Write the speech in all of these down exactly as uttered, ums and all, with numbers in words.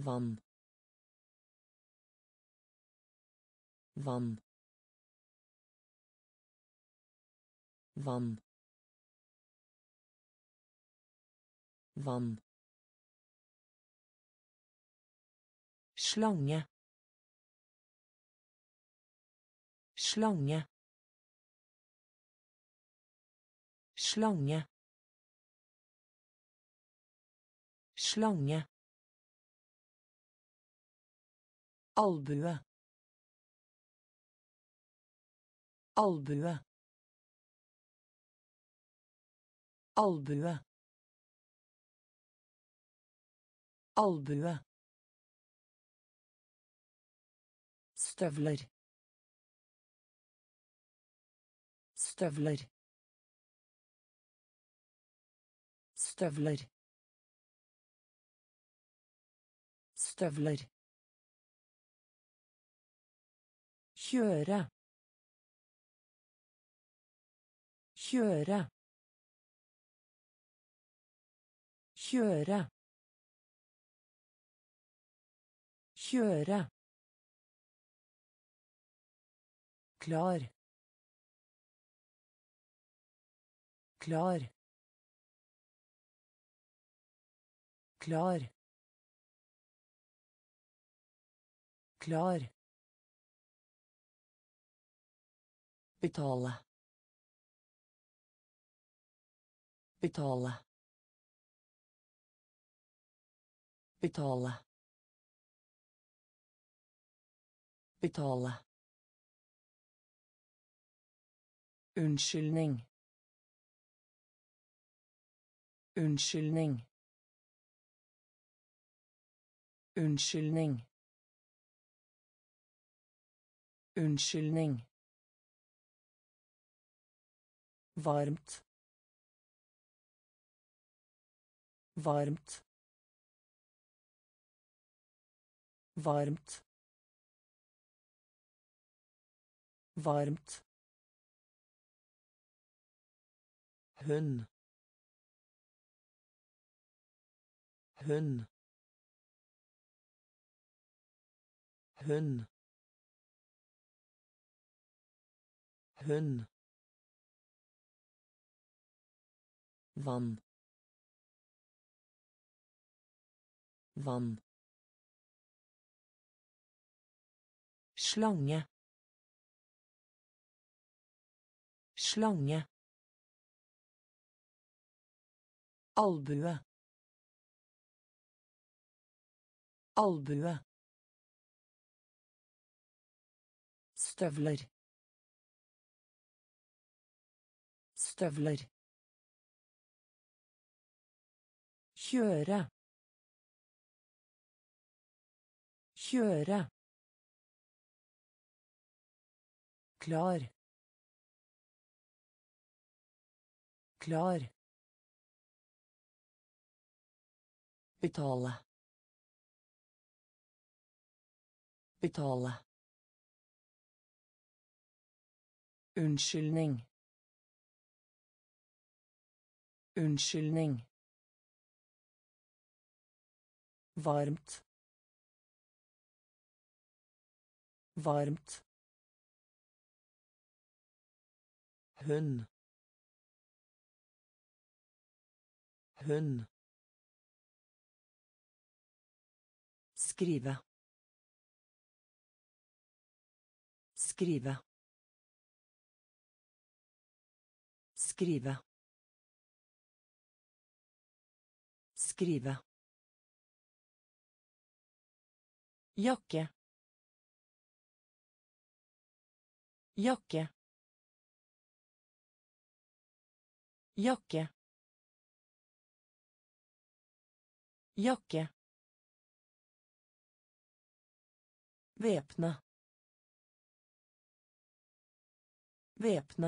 vann vann vann vann slange slange slange slange albue albue albue albue støvler støvler støvler støvler kjøre kjøre kjøre kjøre klar klar klar klar betale betale betale betale unnskyldning unnskyldning unnskyldning unnskyldning varmt varmt varmt varmt hund hund hund hund vann vann slange slange albue albue støvler støvler kjøre kjøre klar klar betale betale unnskyldning unnskyldning varmt varmt hund hund skrive skrive skrive skrive jakke jakke jakke jakke væpne væpne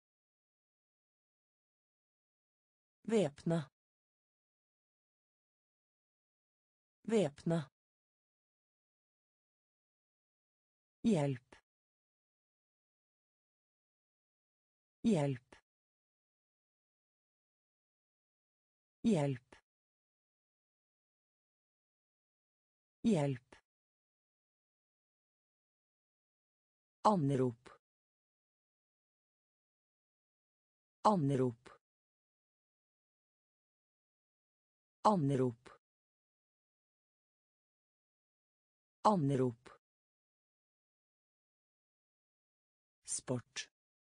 væpne væpne hjelp hjelp hjelp Hjelp. Anrop. Anrop. Anrop. Anrop. Sport.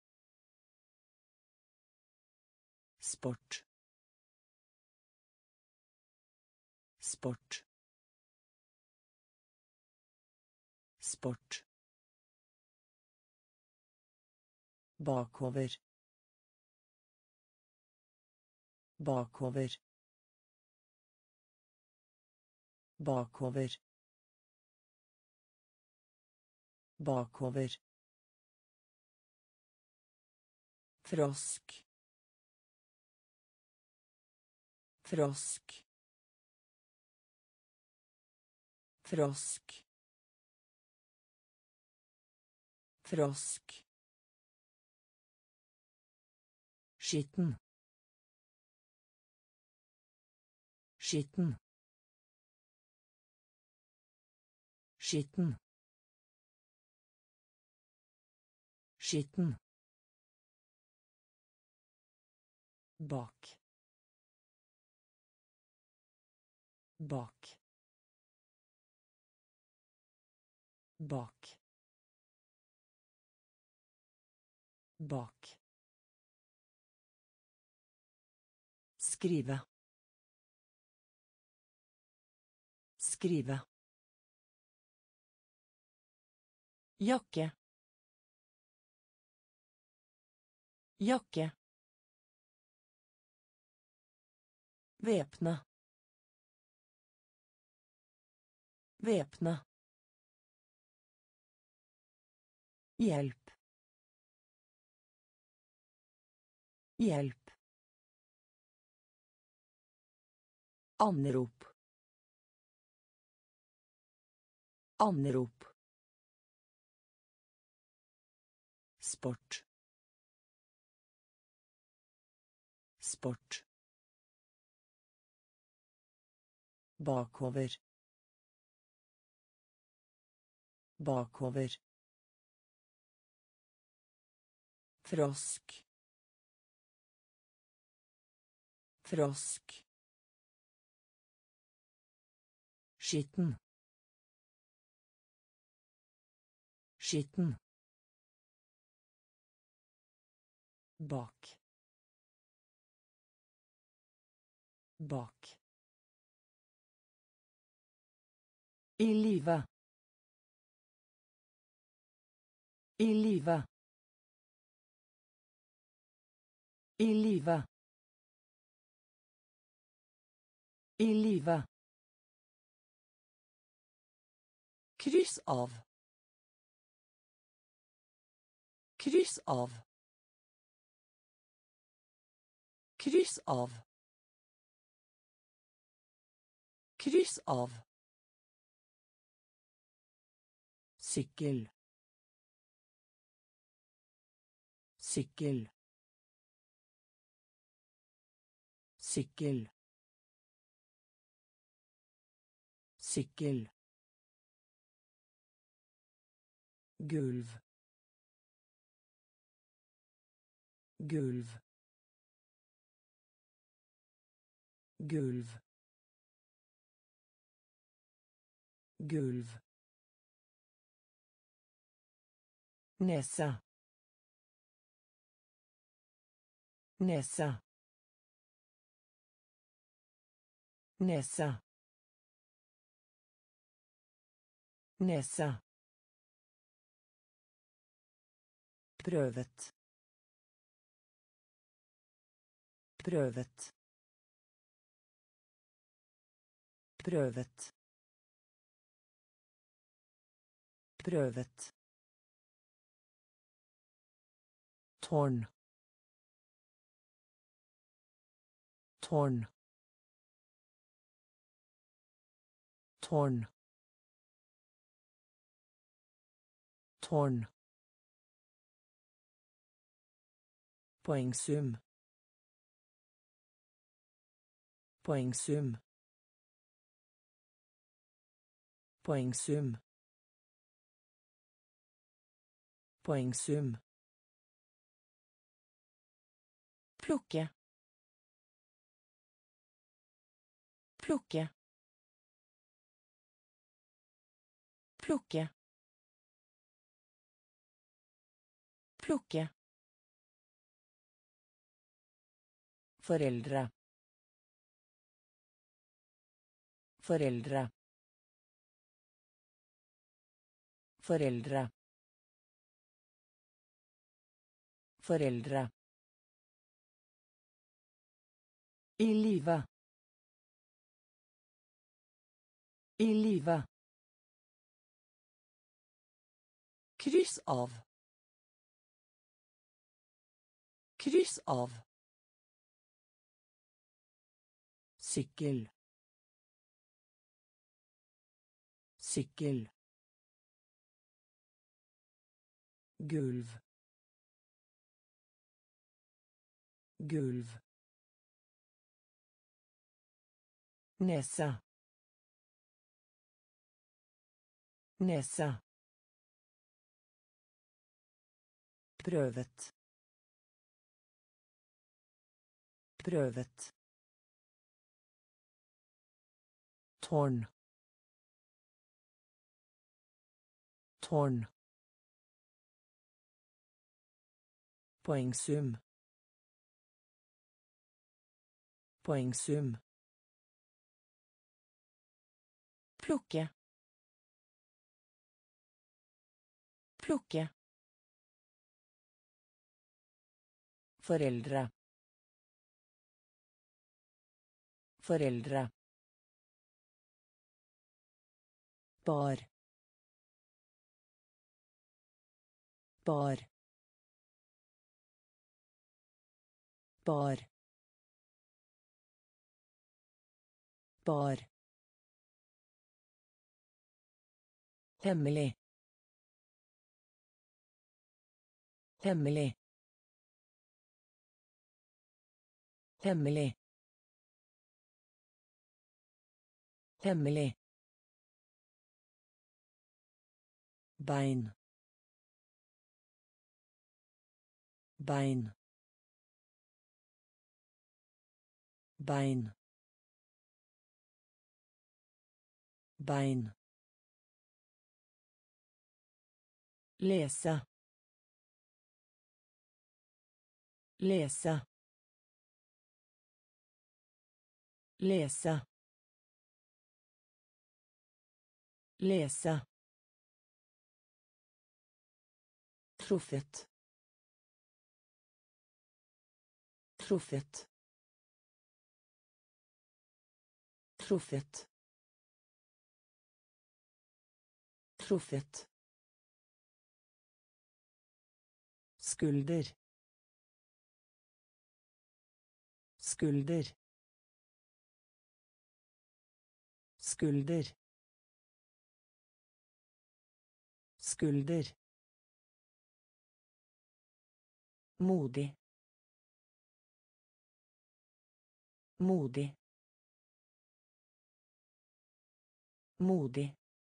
Sport. Sport. Sport. Bakover. Bakover. Bakover. Bakover. Frosk. Frosk. Frosk. Frosk. Skitten. Skitten. Skitten. Skitten. Bak. Bak. Bak. Bak. Skrive. Skrive. Jakke. Jakke. Væpne. Væpne. Hjelp. Hjelp. Anrop. Anrop. Sport. Sport. Bakover. Bakover. Frosk. Frosk. Skitten. Skitten. Bak. Bak. I live. I live. I live. I live. Kryss av. Kryss av. Kryss av. Kryss av. Sykkel. Sykkel. Sykkel. Sykkel. Gulv. Gulv. Gulv. Gulv. Nese. Nese. Nese. Nese. Prøvet. Prøvet. Prøvet. Prøvet. Tårn. Tårn. Tårn. Tårn. Poengsum. Poengsum. Poengsum. Poengsum. Plukke. Plukke. Plukke. Plukke. Foreldre. Foreldre. Foreldre. Foreldre. I live. I live. Kryss av. Kryss av. Sykkel. Sykkel. Gulv. Gulv. Nese. Nese. Prøvet. Prøvet. Tårn. Tårn. Poengsum. Poengsum. Plukke. Plukke. Foreldre. Foreldre. Bar. Bar. Bar. Bar. Hemmelig. Hemmelig. Hemmelig. Hemmelig. Bein. Bein. Bein. Bein. Lese. Lese. Lese. Lese. Truffet. Truffet. Truffet. Truffet. Skulder. Skulder. Skulder. Skulder. Modig. Modig. Modig.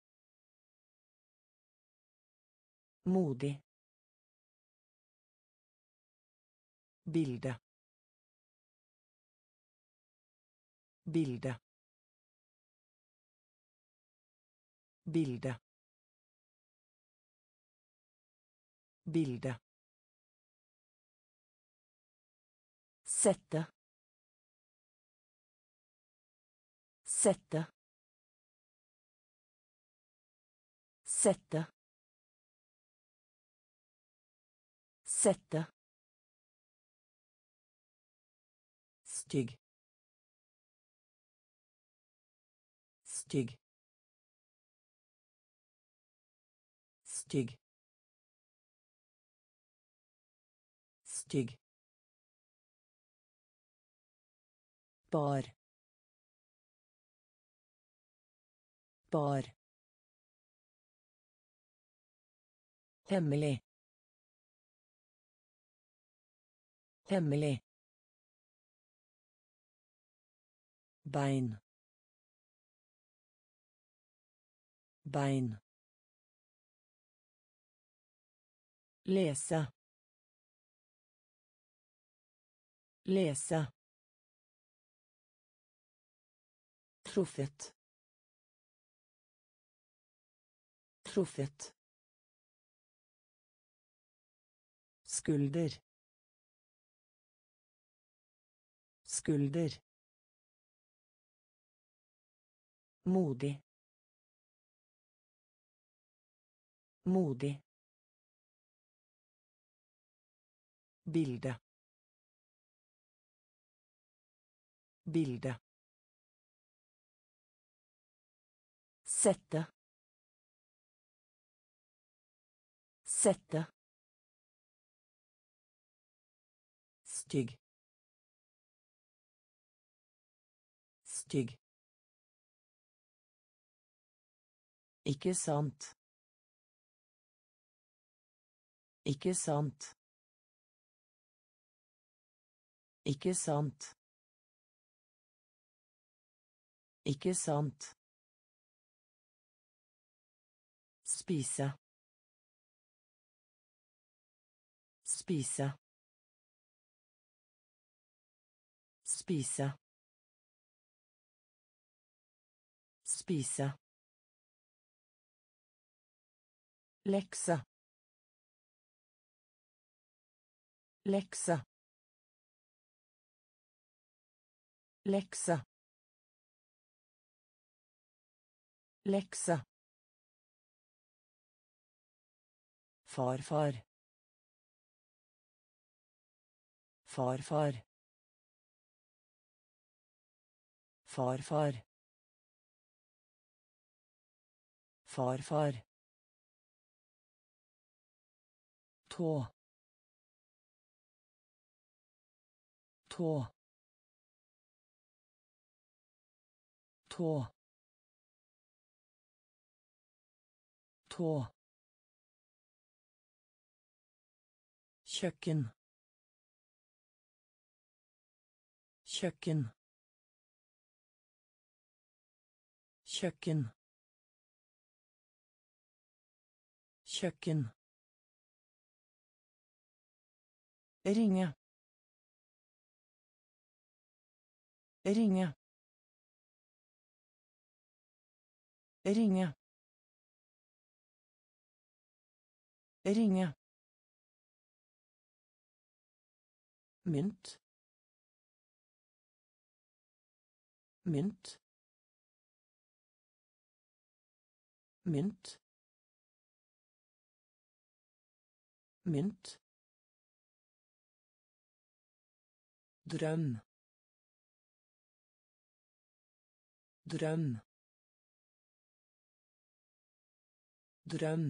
Modig. Bilde. Bilde. Bilde. Bilde. Sette. Sette. Sette. Sette. Stygg. Stygg. Stygg. Stygg. Bar. Bar. Hemmelig. Hemmelig. Bein. bein, lese, lese, truffet, truffet, skulder, skulder, modig, modig, bilde, bilde, sette, sette, stygg, stygg, ikke sant, ikke sant, ikke sant, ikke sant, spise, spise, spise, spise, lekse, lekse, lekse, lekse, farfar, farfar, farfar, farfar, tå, tå, tå, tå, kjøkken, kjøkken, kjøkken, kjøkken, ringe, ringe, ringe, ringe, mynt, mynt, mynt, mynt, drøm, drøm, drøm,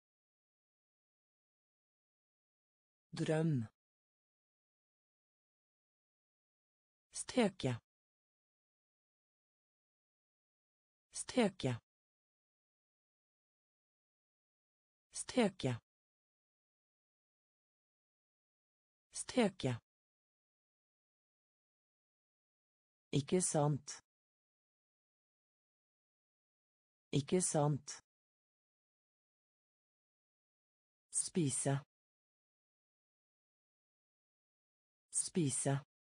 drøm, steke, steke, steke, steke, ikke sant, ikke sant, spise, spise,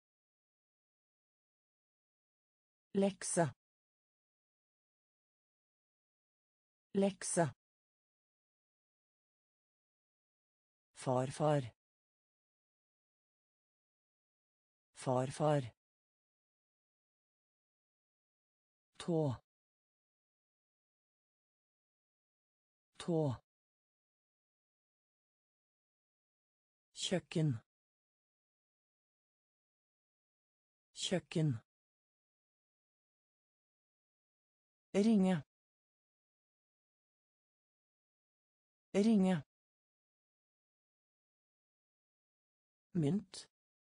lekse, lekse, farfar, farfar, tå, tå, kjøkken, kjøkken, ringe, ringe, mynt,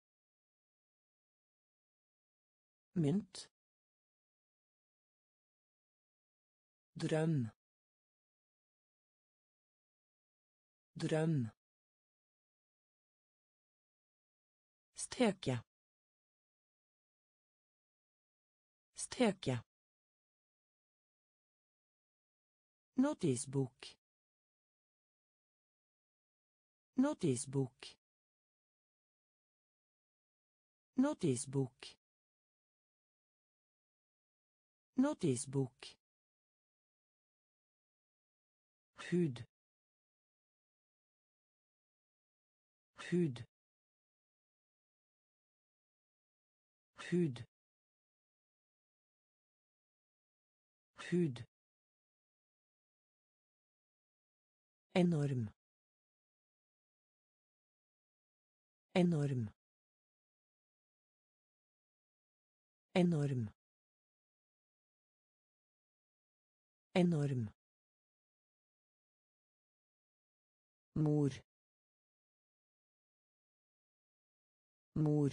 mynt, drøm, drøm, steke, steke, Notisbok. Notisbok. Notisbok. Notisbok. Hud. Hud. Hud. Hud. Enorm. Enorm. Enorm. Enorm. Mor. Mor.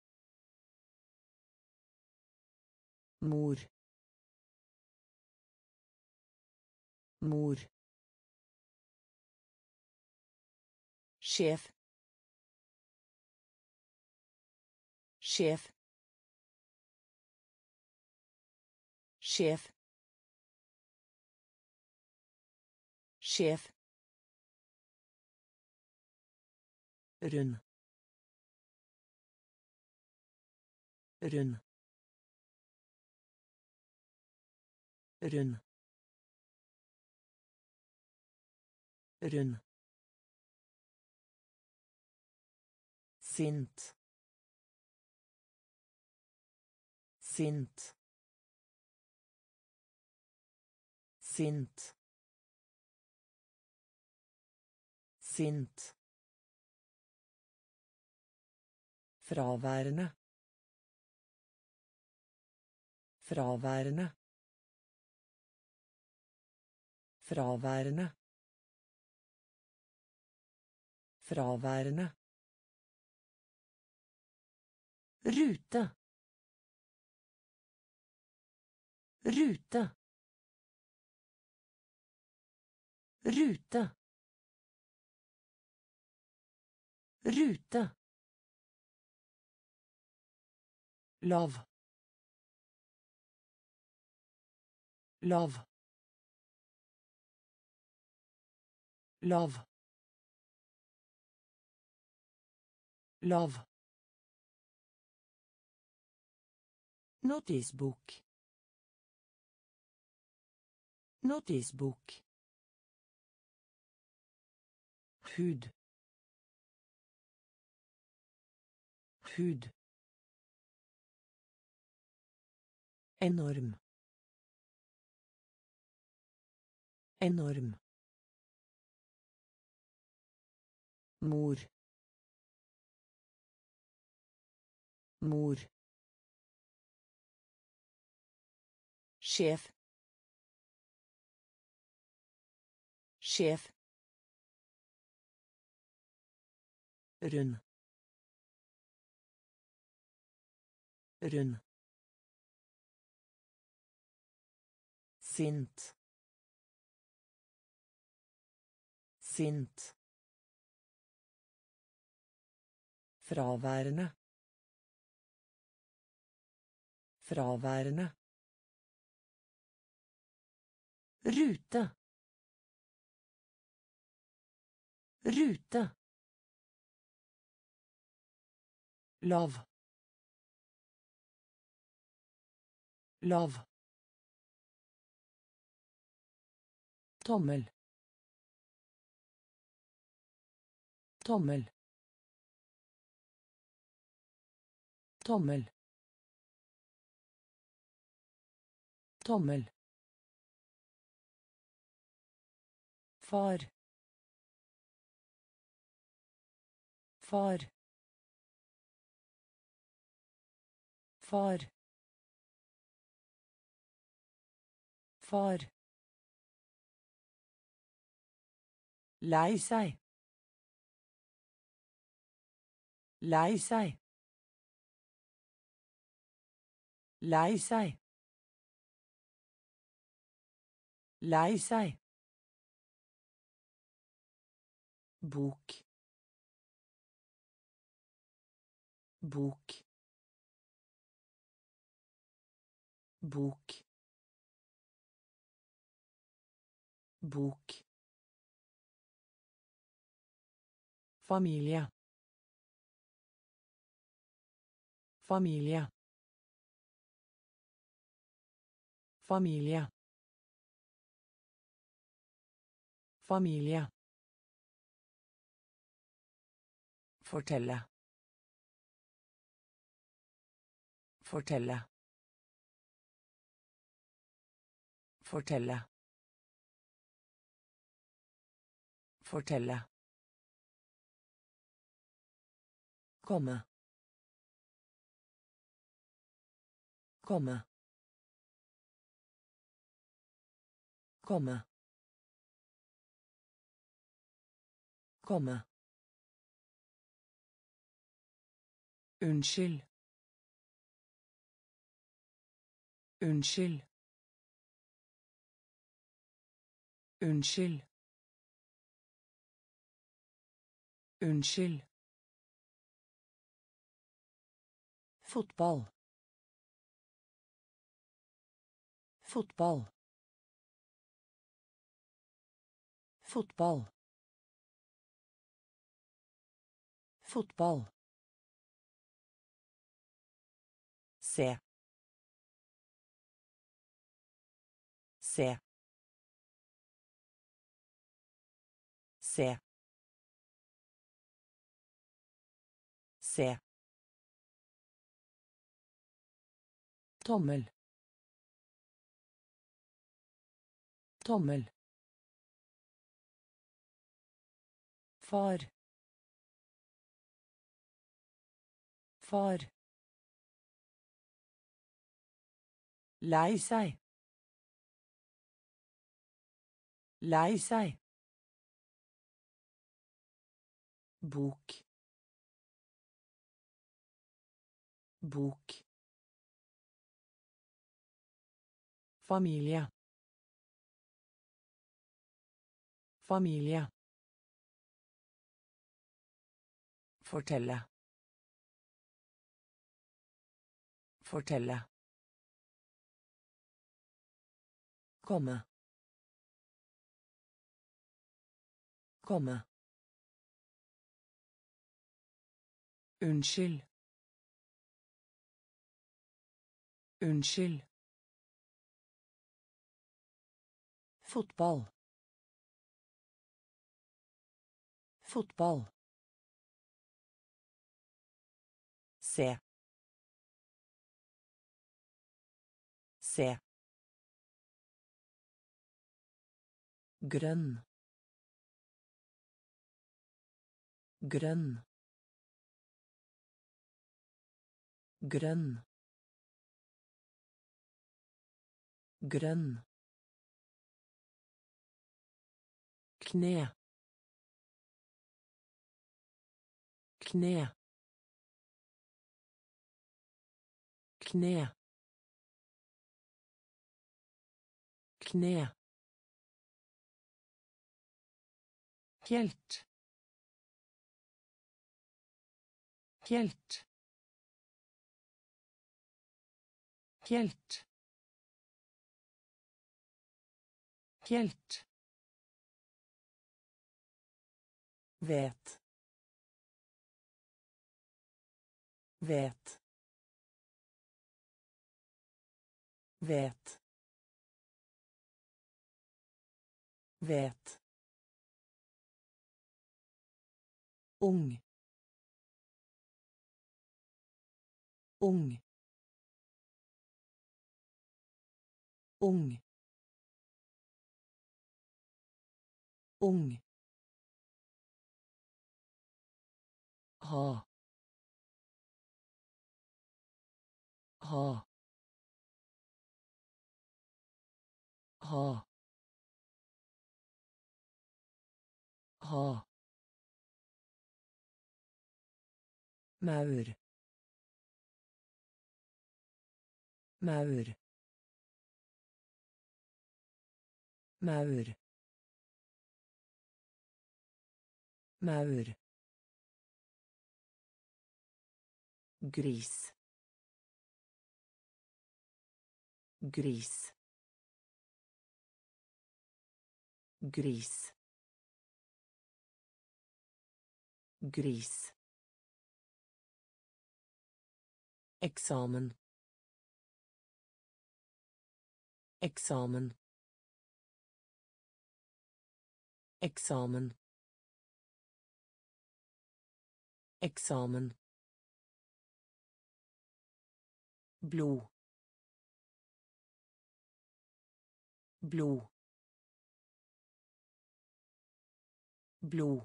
Mor. Mor. Sjef. Sjef. Sjef. Sjef. Rund. Rund. Rund. Rund. Sint. Sint. Sint. Sint. Fraværende. Fraværende. Fraværende. Fraværende. Rute. Rute. Rute. Rute. Lav. Lav. Lav. Lav. Notisbok. Notisbok. Hud. Hud. Enorm. Enorm. Mor. Mor. Sjef. Sjef. Rund. Rund. Sint. Sint. Fraværende. Fraværende. Rute. Rute. Lav. Lav. Tommel. Tommel. Tommel. Tommel. Far. Far. Far. Far. Lei seg. Lei seg. Lei seg. Lei seg. Bok. Bok. Bok. bok, Familie. Familie. Familie. Familie. fortelle, fortelle, fortelle, fortelle, Komme. Komme. Komme. Komme. unnskyld, unnskyld, unnskyld, unnskyld, Fotball. Fotball. Fotball. Fotball. se, se, se, se, Tommel. Tommel. Far. Far. lei seg, lei seg, bok, bok, Familie. Familie. fortelle, fortelle, Komme. Komme. unnskyld, unnskyld, Fotball. Fotball. se, se, Grønn. Grønn. Grønn. Grønn. Kne. Kne. Kne. Kne. Helt. Helt. Helt. Helt. vet, vet, vet, vet, Ung. Ung. Ung. Ung. Ha. Ha. Ha. Ha. Maur. Maur. Maur. Maur. gris, gris, Gris. Gris. Eksamen. Eksamen. Eksamen. Eksamen. Blod. Blod. Blod.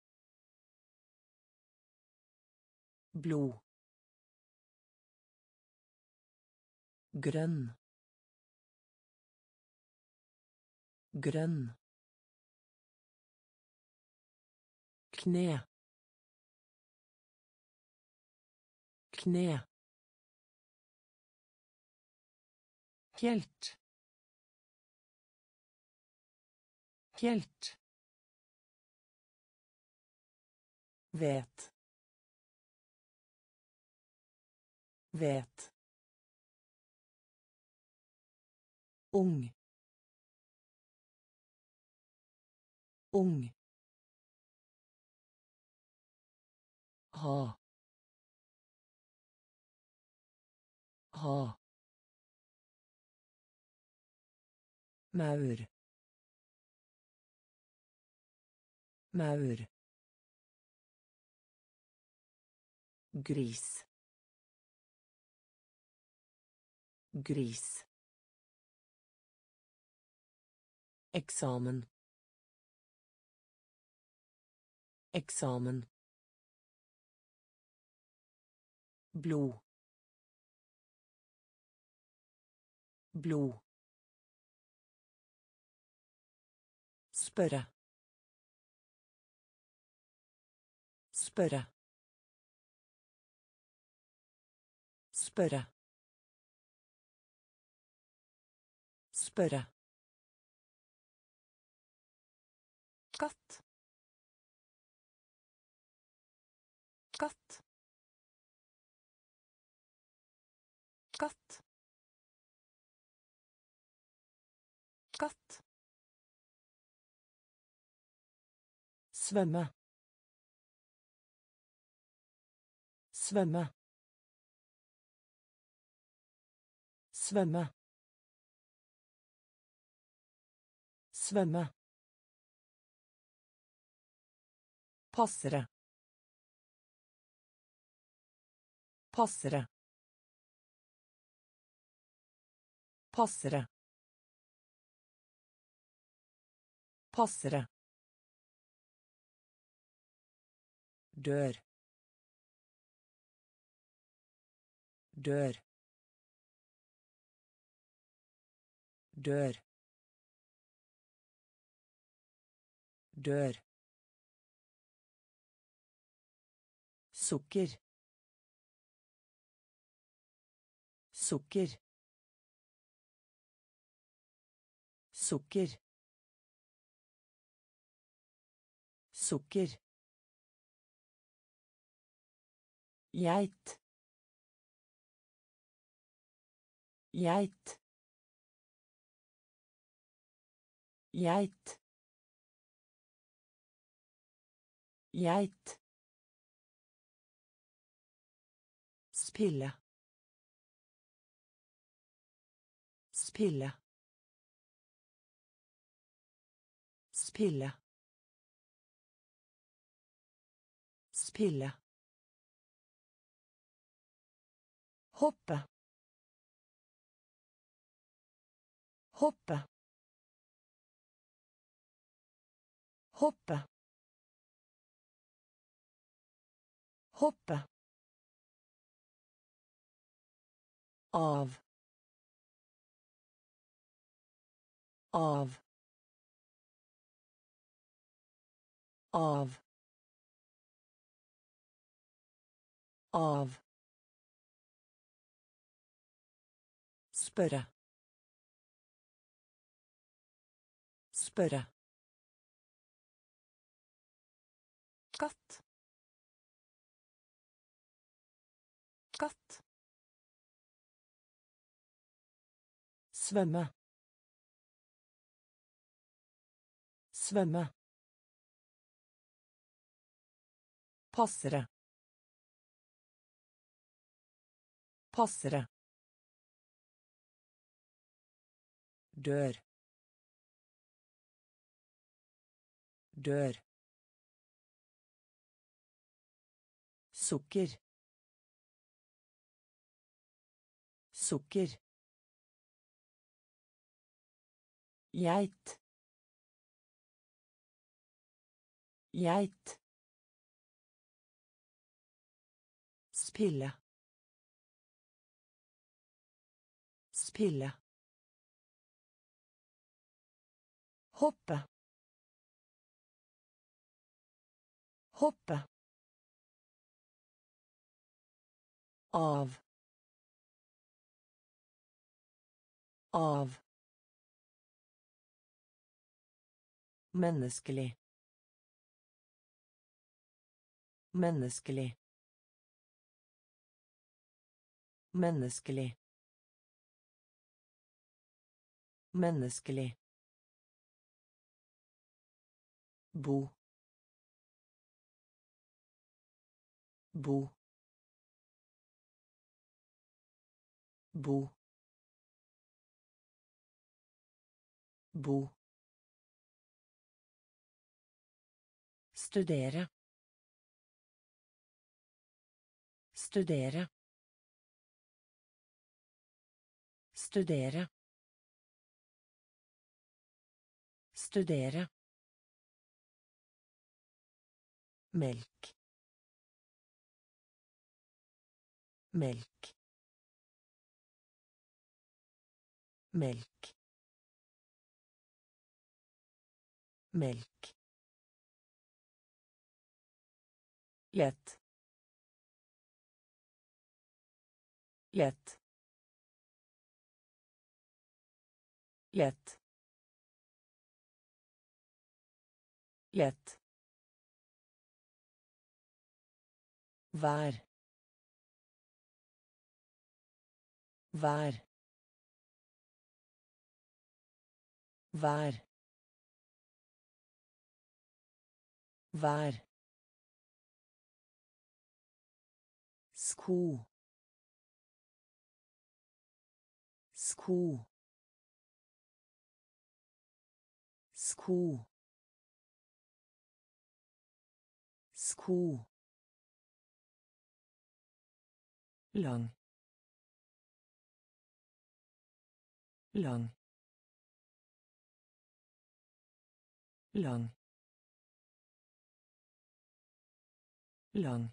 Blod. Grønn. Grønn. Kne. Kne. Helt. Helt. Vet. Vet. Ung. Ung. Ha. Ha. Maur. Maur. Gris. Gris. Eksamen. Eksamen. Blod. Blod. Spørre. Spørre. Spørre. Spørre. Katt. Katt. Katt. Katt. Svømme. Svømme. Svømme. Svømme. Passere. Passere. Passere. Passere. Dør. Dør. Dør. Dør. Sukker. Sukker. Sukker. Sukker. Geit. Geit. Geit. Geit. Spille. Spille. Spille. Spille. Hoppe. Hoppe. Hoppe. Hoppe. Av. Av. Av. Av. Spørre. Spørre. Katt. Katt. Svømme. Svømme. Passere. Passere. Dør. Dør. Sukker. Sukker. Geit. Geit. Spille. Spille. Hoppe. Hoppe. Av. Av. Menneskelig. Menneskelig. Menneskelig. Menneskelig. Bo. Bo. Bo. Bo. Studere. Studere. Studere. Studere. Melk. Melk. Melk. Melk. Lett. Lett. Lett. Lett. Vær. Vær. Vær. Vær. Sko. Sko. Sko. Sko. Lang. Lang. Lang. Lang.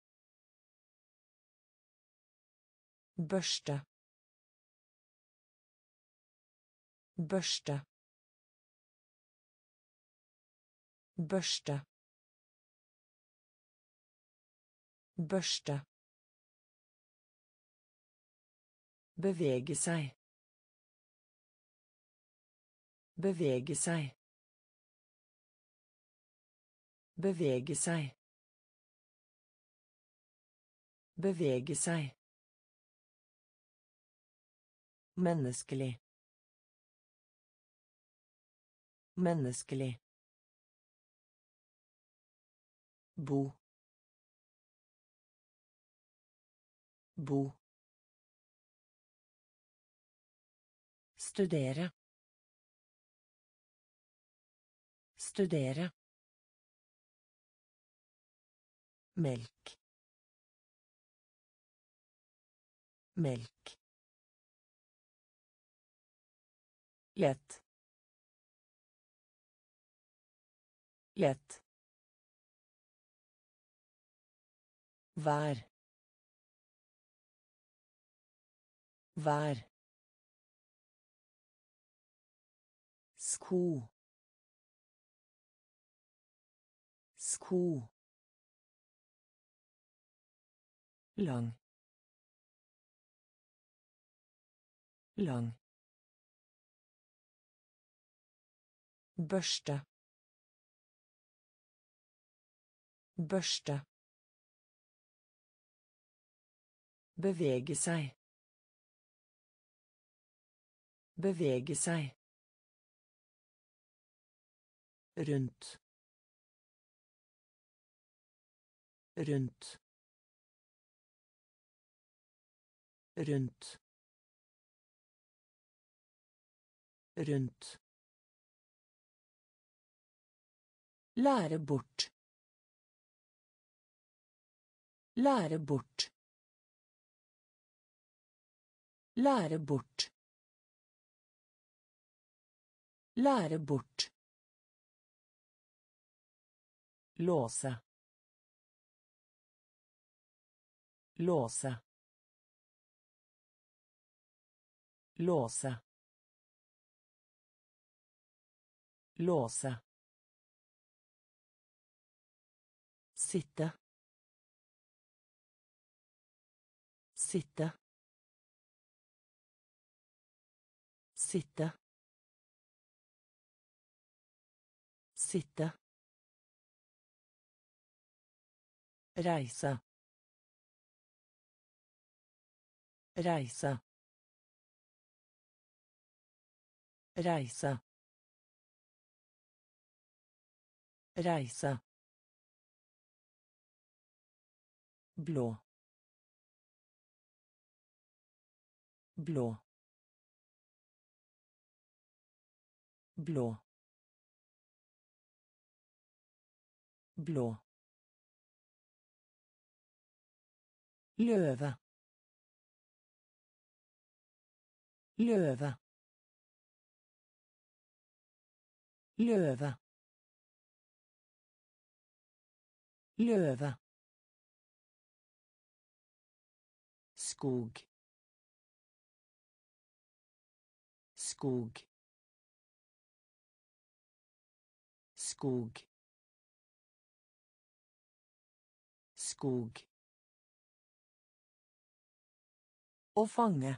Børste. Børste. Børste. Børste. Bevege seg. Bevege seg. Bevege seg. Bevege seg. Menneskelig. Menneskelig. Bo. Bo. Studere. Studere. Melk. Melk. Lett. Lett. Vær. Vær. Sko. Sko. Lang. Lang. Børste. Børste. Bevege seg. Bevege seg. Rundt. Rundt. Rundt. Rundt. Lære bort. Lære bort. Lære bort. Lære bort. Låse. Låse. Låse. Låse. Sitte. Sitte. Sitte. Sitte. Reise. Reise. Reise. Reise. Blå. Blå. Blå. Blå. Løve. Løve. Løve. Løve. Skog. Skog. Skog. Skog. Å fange.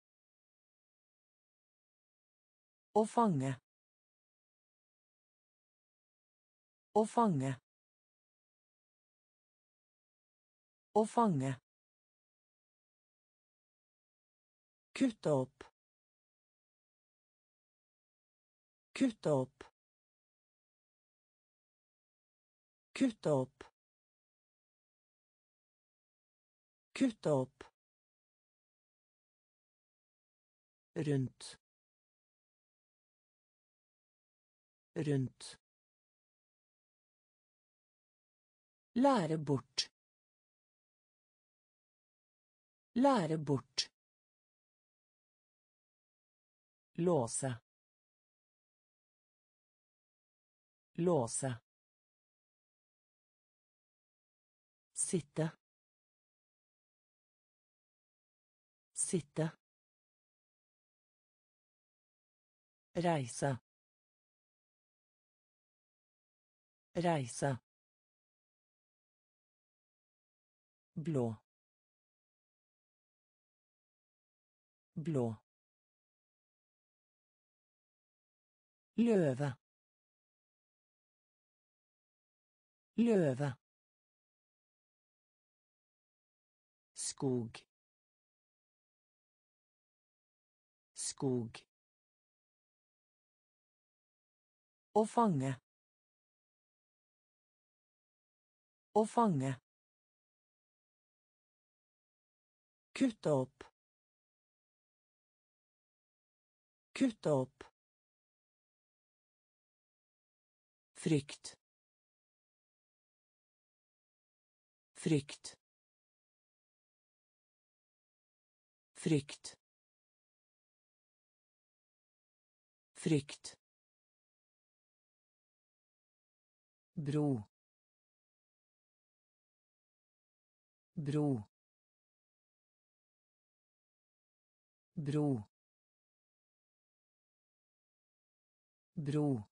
Å fange. Å fange. Å fange. Kutte opp. Kutte opp. Kutte opp. Kutte opp. Rundt. Rundt. Lære bort. Lære bort. Låse. Låse. Sitte. Sitte. Reise. Reise. Blå. Blå. Løve. Løve. Skog. Skog. Å fange. Å fange. Kutte opp. Kutte opp. Frykt. Frykt. Frykt. Frykt. Bro. Bro. Bro. Bro.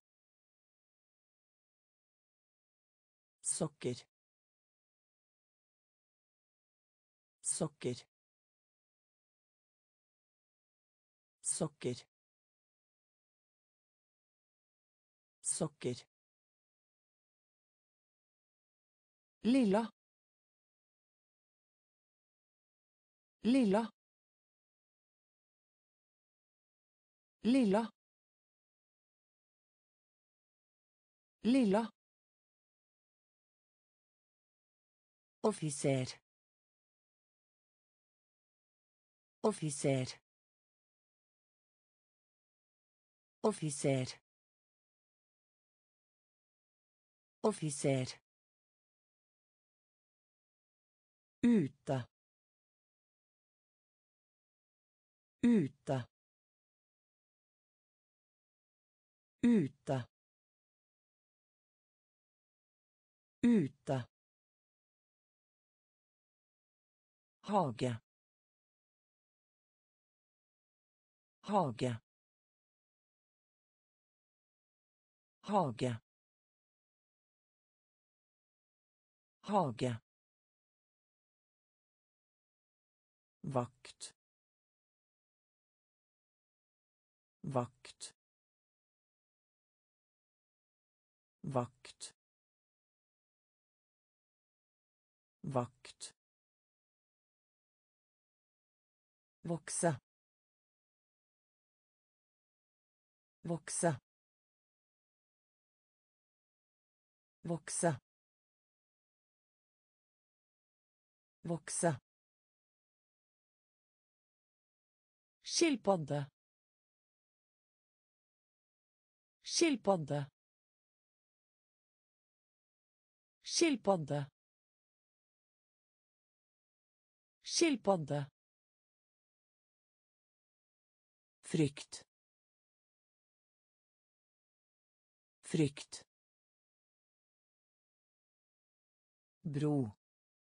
Socker. Socker. Socker. Socker. Lilla. Lilla. Lilla. Lilla. Officer. Officer. Officer. Officer. Ute. Ute. Ute. Ute. Hage. Hage. Hage. Hage. Vakt. Vakt. Vakt. Vakt. Vokse. Vokse. Vokse. Vokse. Skilpadde. Skilpadde. Skilpadde. Skilpadde. Frykt. Frykt. Bro.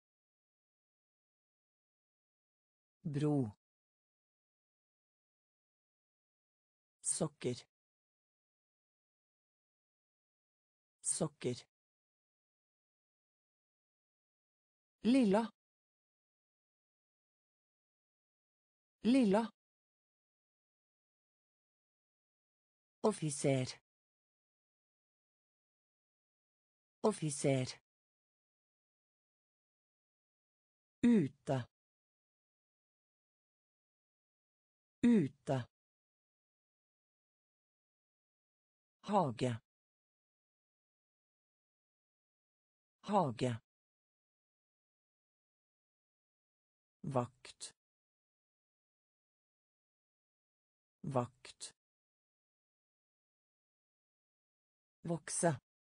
Bro. Socker. Socker. Lilla. Lilla. Officer. Officer. Ute. Ute. Hage. Hage. Vakt. Vakt. Vokse.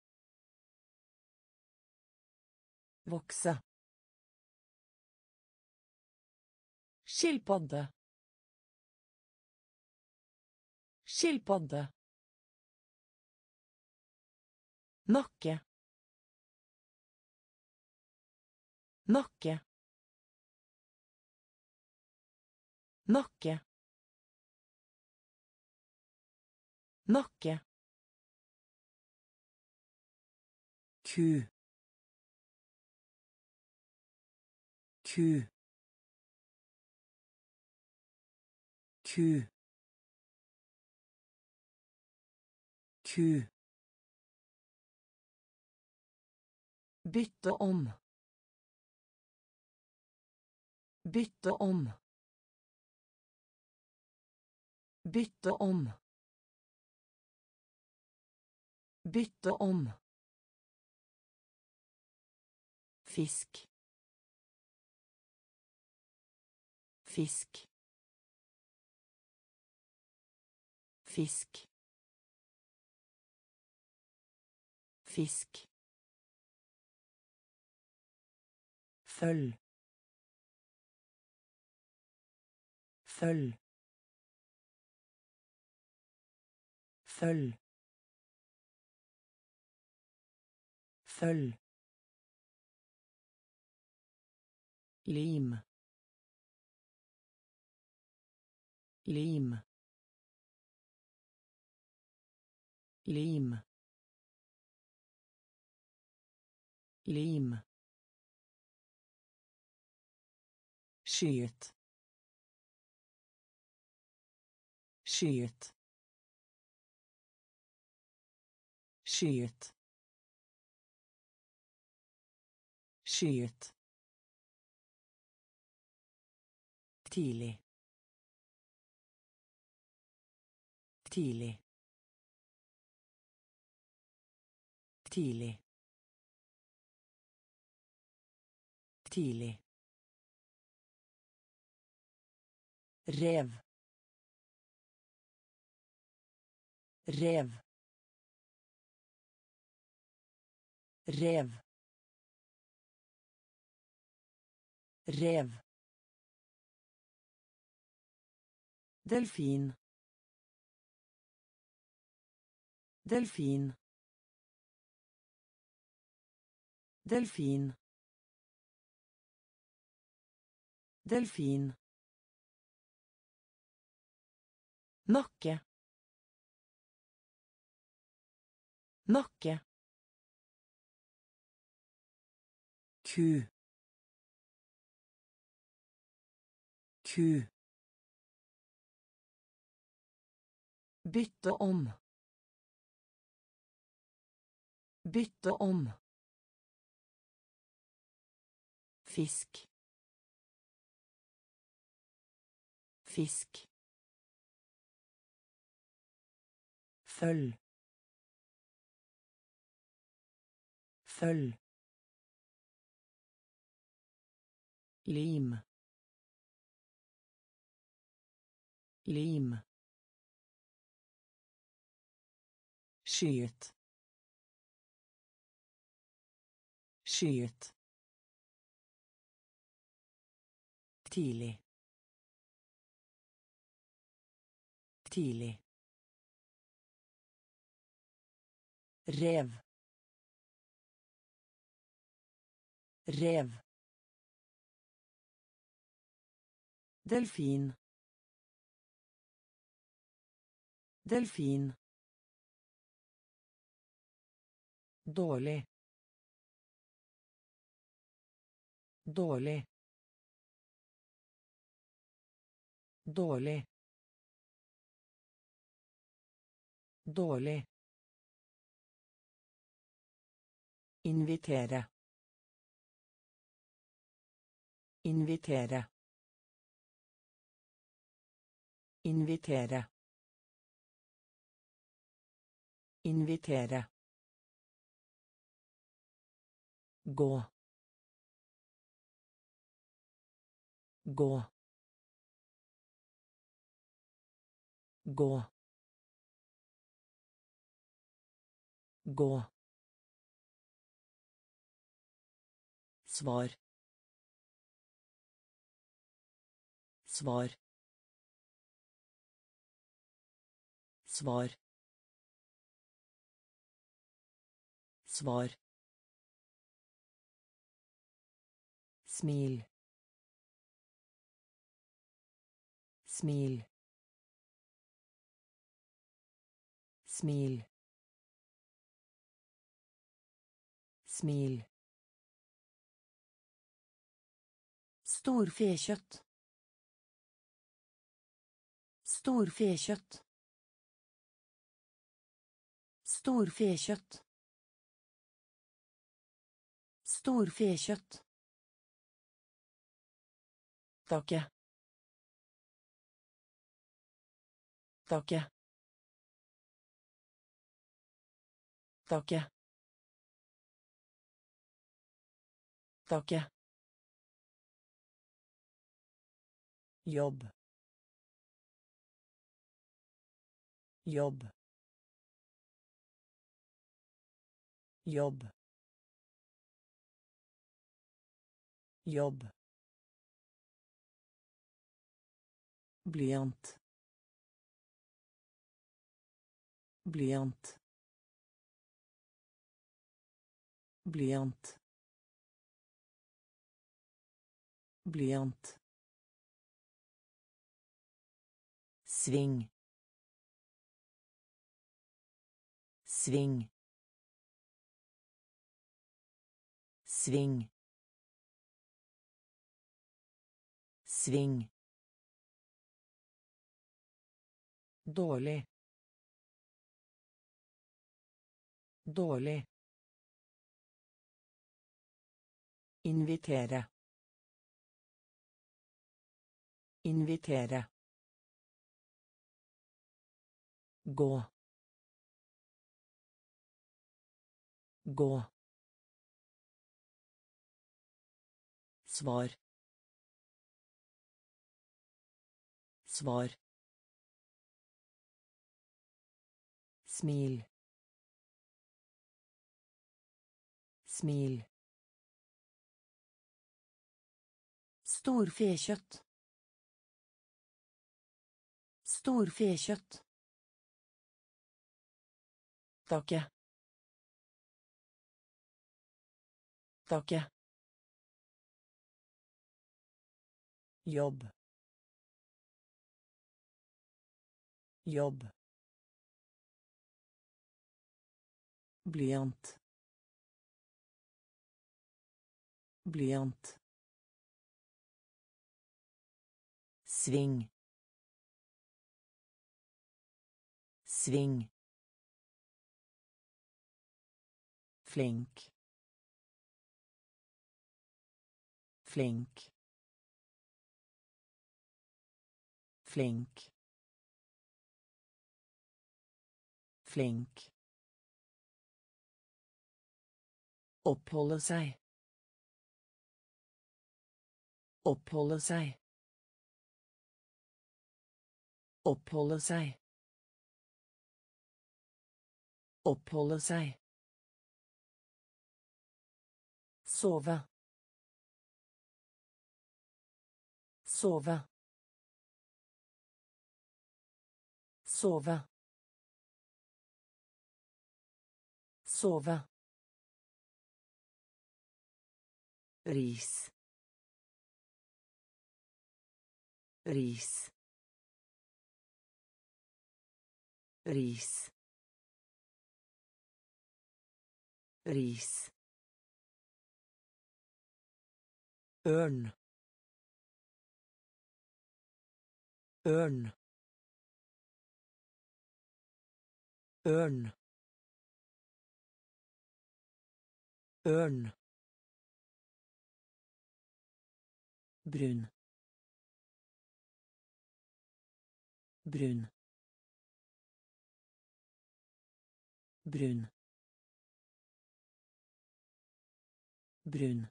Vokse. Skilpadde. Skilpadde. Nakke. Nakke. Nakke. Nakke. Ku. Ku. Ku. Ku. Bytte om. Bytte om. Bytte om. Bytte om. Fisk. Fisk. Fisk. Fisk. Følg. Følg. Følg. Følg. Lim. Lim. Lim. Lim. Skyet. Skyet. Skyet. Skyet. Tidlig. Tidlig. Tidlig. Tidlig. Rev. Rev. Rev. Rev. Delfin. Delfin. Delfin. Delfin. Nakke. Nakke. Ku. Ku. Bytte om. Bytte om. Fisk. Fisk. Følg. Følg. Lim. Lim. Skyet. Skyet. Tidlig. Tidlig. Rev. Rev. Delfin. Delfin. Dårlig. Dårlig. Dårlig. Dårlig. Invitere. Invitere. Invitere. Invitere. Gå. Gå. Gå. Gå. Svar. Svar. Svar. Svar. Smil. Smil. Smil. Smil. Storfekjøtt. Storfekjøtt. Storfekjøtt. Storfekjøtt. Takke. Takke. Takke. Takke. Jobb. Jobb. Jobb. Jobb. Blyant. Blyant. Blyant. Blyant. Sving. Sving. Sving. Sving. Dårlig. Dårlig. Invitere. Invitere. Gå. gå, svar, svar, smil, smil, storfekjøtt, storfekjøtt, takke, takke, jobb, jobb, blyant, blyant, sving, sving, flink, flink, flink, flink, oppholde seg, oppholde seg, oppholde seg, oppholde seg, sove, sove, sove, sove, ris, ris, ris, ris, ørn, ørn, ørn, ørn, brun, brun, brun, brun,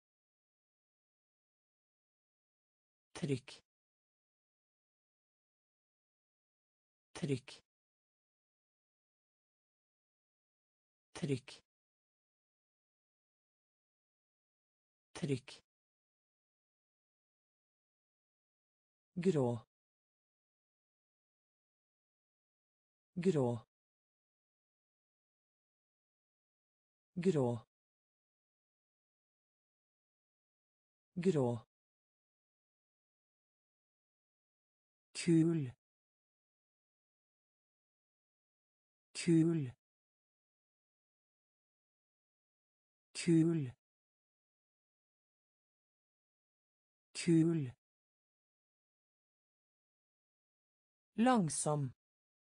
trykk, trykk, trykk, trykk, grå, grå, grå, grå, kul, kul, kul, kul, langsom,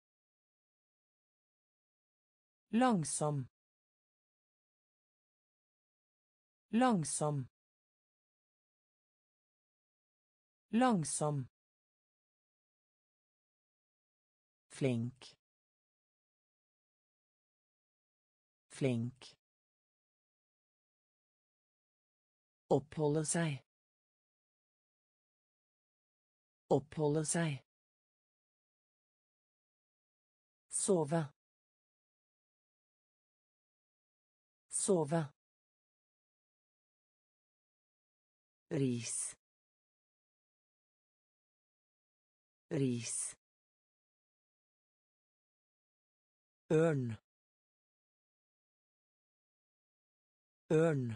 langsom, langsom, langsom, flink, flink, oppholde seg, oppholde seg, sove, sove, ris, ris, ørn, ørn,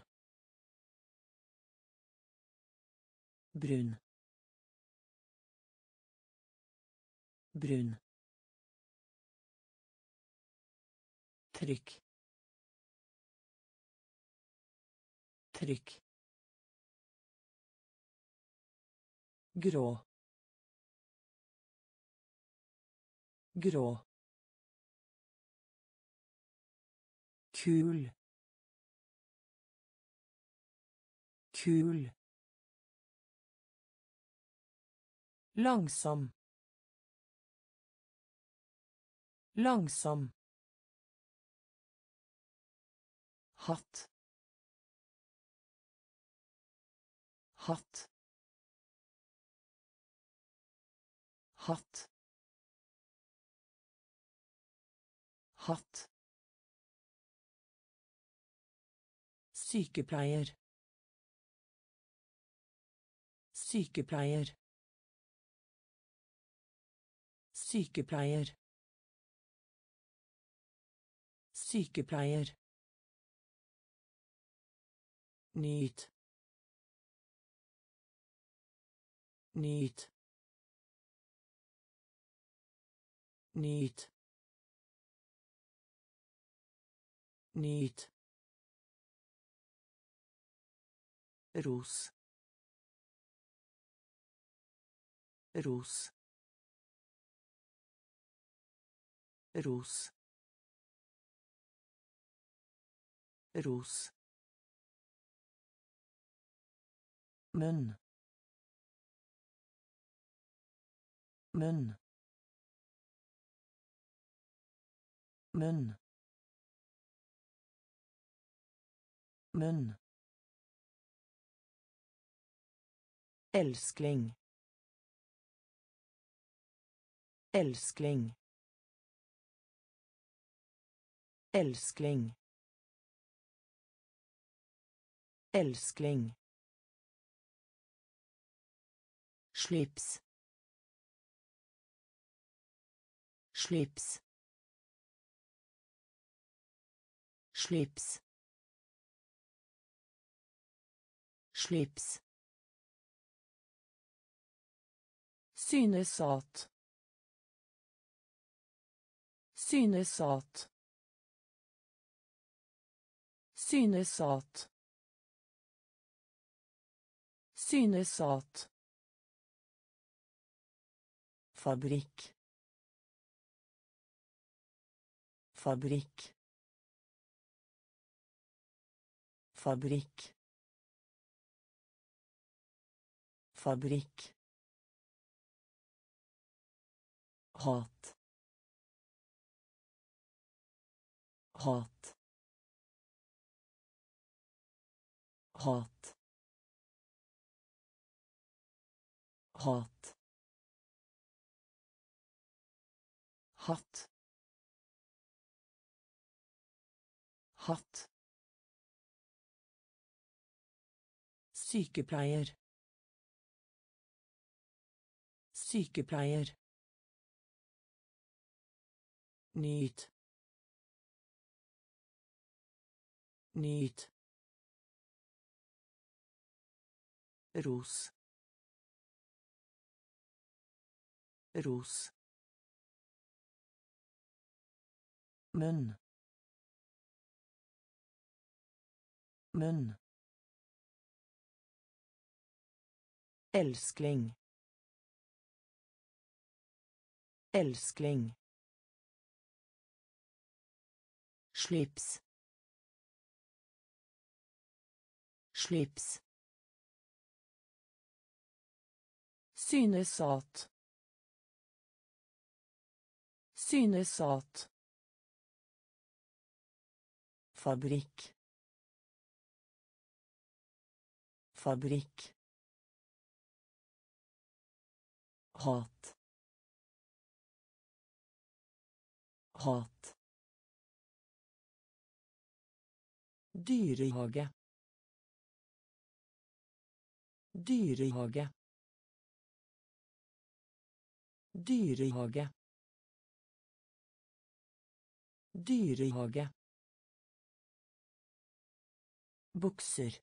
brun, brun, trykk, trykk, grå, grå, kul, kul, langsom, langsom, hatt, hatt, hatt, hatt, sykepleier, sykepleier, sykepleier, sykepleier, nyt, nyt, nyt, nyt, ros, ros, ros, ros, munn, munn, munn, munn, elskling, elskling, elskling, elskling, slips, slips, slips, slips, synes at, synes at, synes at, synes at, fabrikk, fabrikk, fabrikk, fabrikk, hat, hat, hat, hat, hatt, hatt, sykepleier, sykepleier, nyt, nyt, ros, ros, munn, munn, elskling, elskling, slips, slips, synes at, synes at, fabrikk, fabrikk, hat, hat, dyrehage, dyrehage, dyrehage, dyrehage, bukser,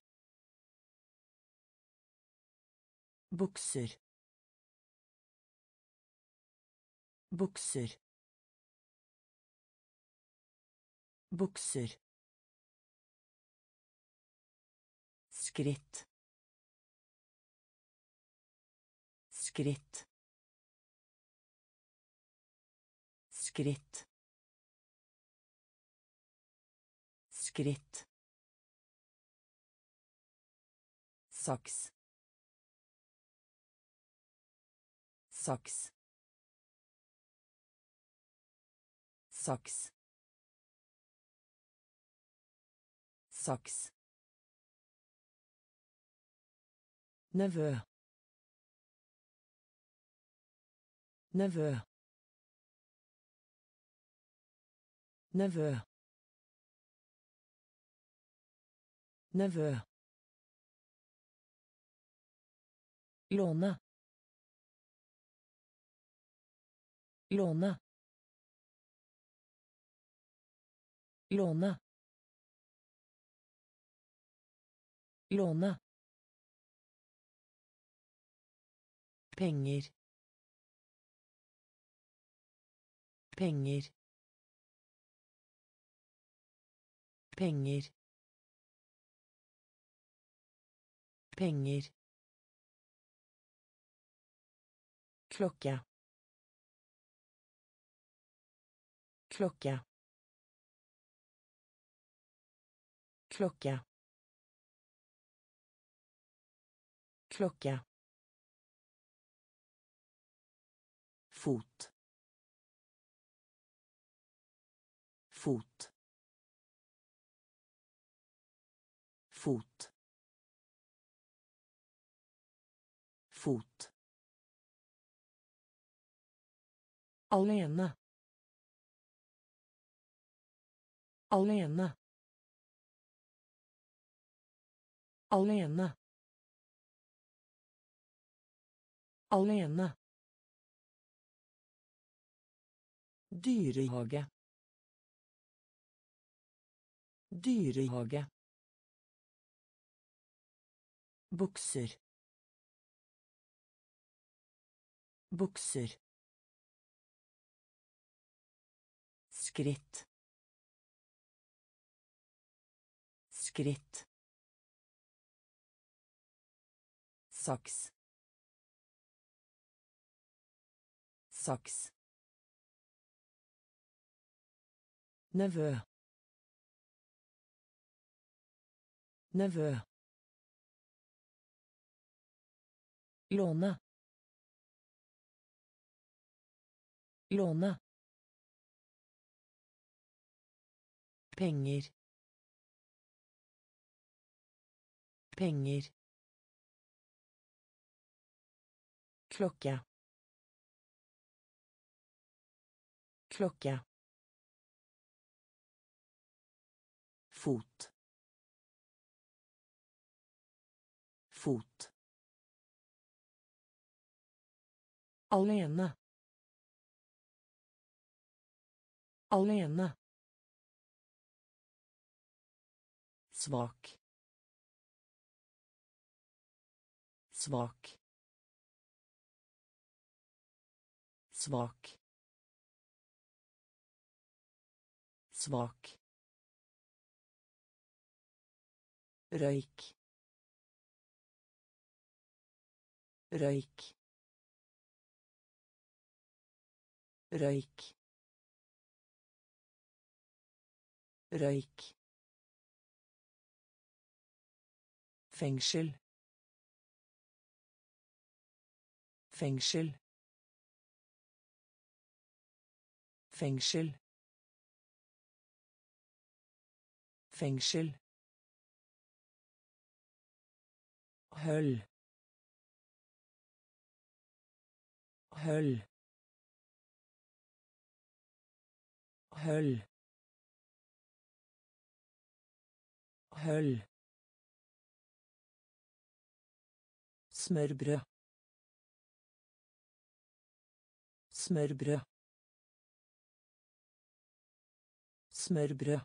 bukser, bukser, bukser, skritt, skritt, skritt, skritt, saks, saks, saks, Saks. Nevø. Nevø. Nevø. Nevø. Låne. Låne. Låne. Låne. Penger. Penger. Penger. Penger. Klokke. Klokke. Klokke. Klokke. Fot. Fot. Fot. Fot. Alene. Alene. Alene. Alene. Dyrehage. Dyrehage. Bukser. Bukser. Skritt. Skritt. Saks. Saks. Nevø. Nevø. Låne. Låne. Penger. Penger. Klokke. Klokke. Fot. Fot. Alene. Alene. Svak. Svak. Svak. Svak. Røyk. Røyk. Røyk. Røyk. Fengsel. Fengsel. Fengsel. Fengsel. Høll. Høll. Høll. Høll. Smørbrød. Smørbrød. Smørbrød.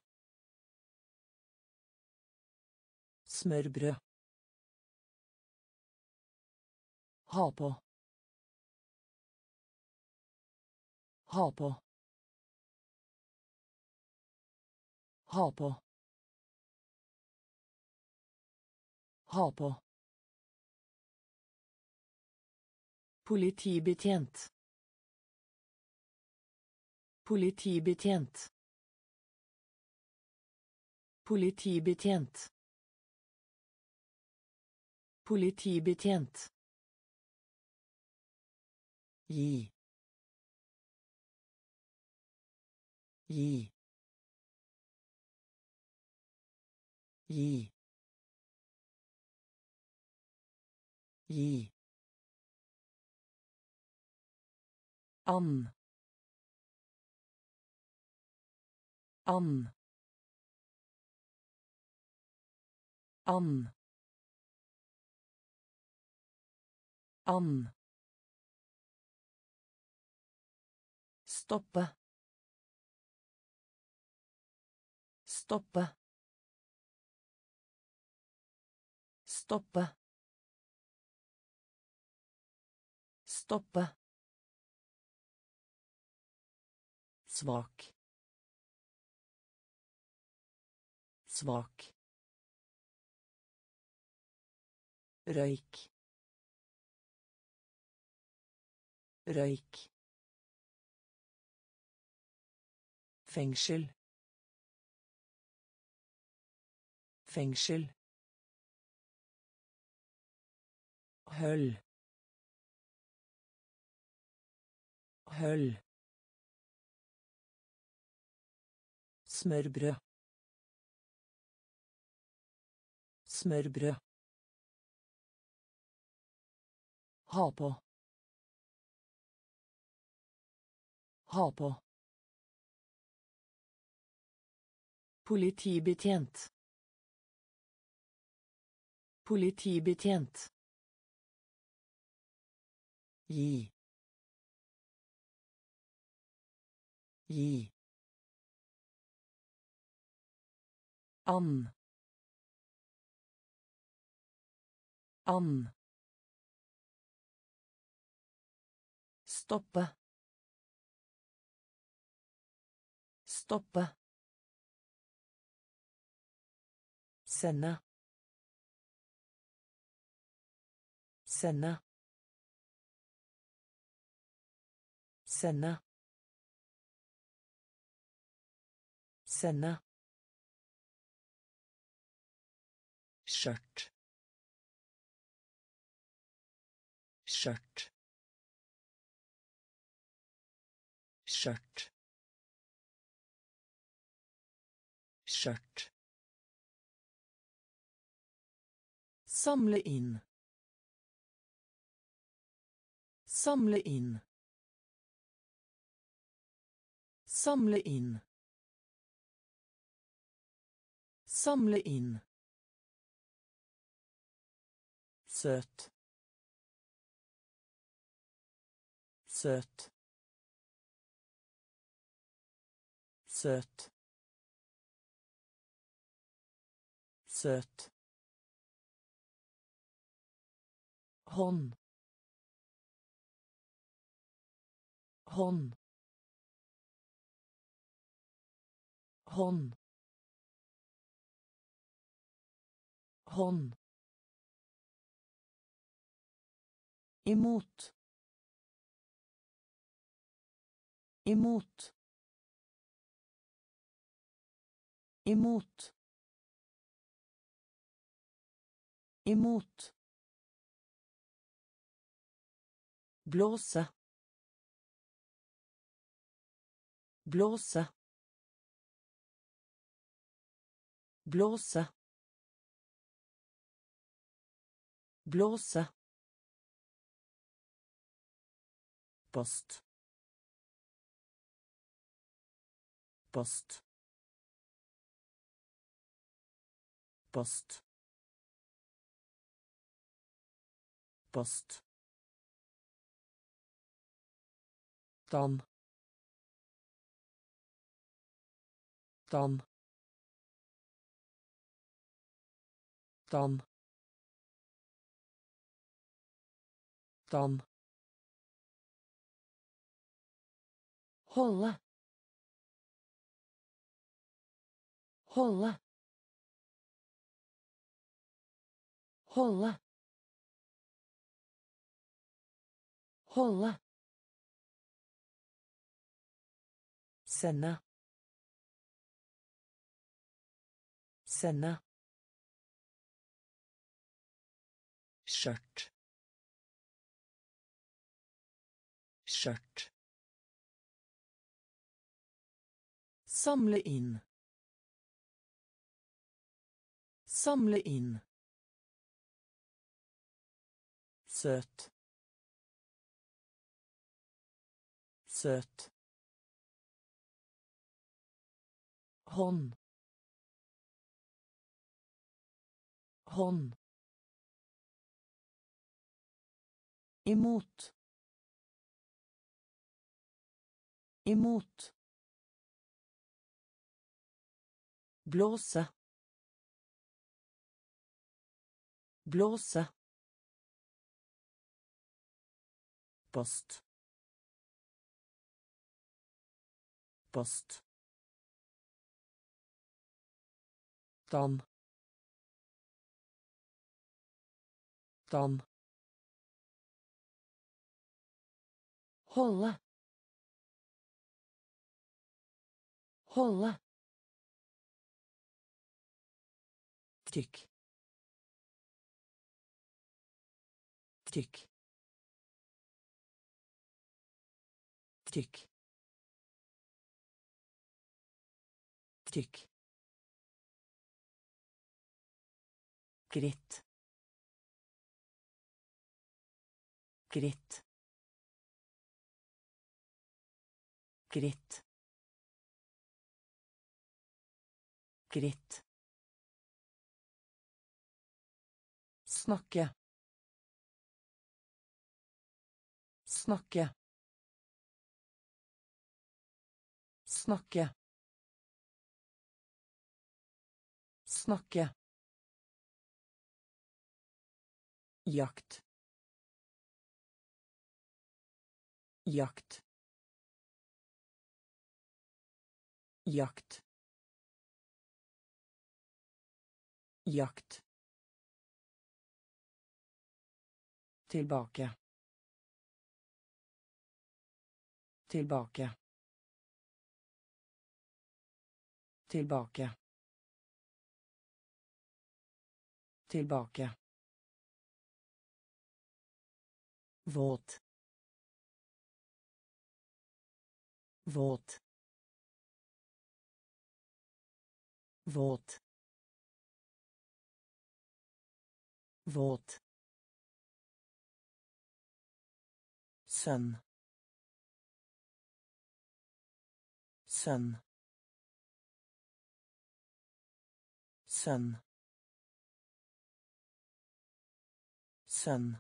Smørbrød. Ha på. Ha på. Ha på. Ha på. Politibetjent. Politibetjent. Politibetjent. Politibetjent. Gi. Gi. Gi. Gi. And. And. And. And. Stoppe. Stoppe. Stoppe. Stoppe. Svak. Svak. Røyk. Røyk. Fengsel. Fengsel. Høll. Høll. Smørbrød. Smørbrød. Ha på. Ha på. Politibetjent. Politibetjent. Gi. Gi. And. And. Stoppe. Stoppe. Sende. Sende. Sende. Sende. Skjørt. Skjørt. Skjørt. Skjørt. Samle inn. Samle inn. Samle inn. Samle inn. Søt. Søt. Søt. Søt. Hånd. Hånd. Hånd. Hånd. Imot. Imot. Imot. Imot. Blåse. Blåse. Blåse. Blåse. Post. Post. Post. Post. Dan. Dan. Dan. Dan. Holde. Holde. Holde. Holde. Sende. Sende. Skjørt. Skjørt. Samle inn. Samle in. Söt. Söt. Hånd. Hånd. Emot. Emot. Blåse. Blåse. Post. Post. Dan. Dan. Holde. Holde. Tykk. Tykk. Tykk. Tykk. Gritt. Gritt. Gritt. Gritt. Snakke. Snakke. Snakke. Snakke. Jakt. Jakt. Jakt. Jakt. Tilbake. Tilbake. Tilbake. Tilbake. Våt. Våt. Våt. Våt. Sønn. Sønn. Sønn. Sønn.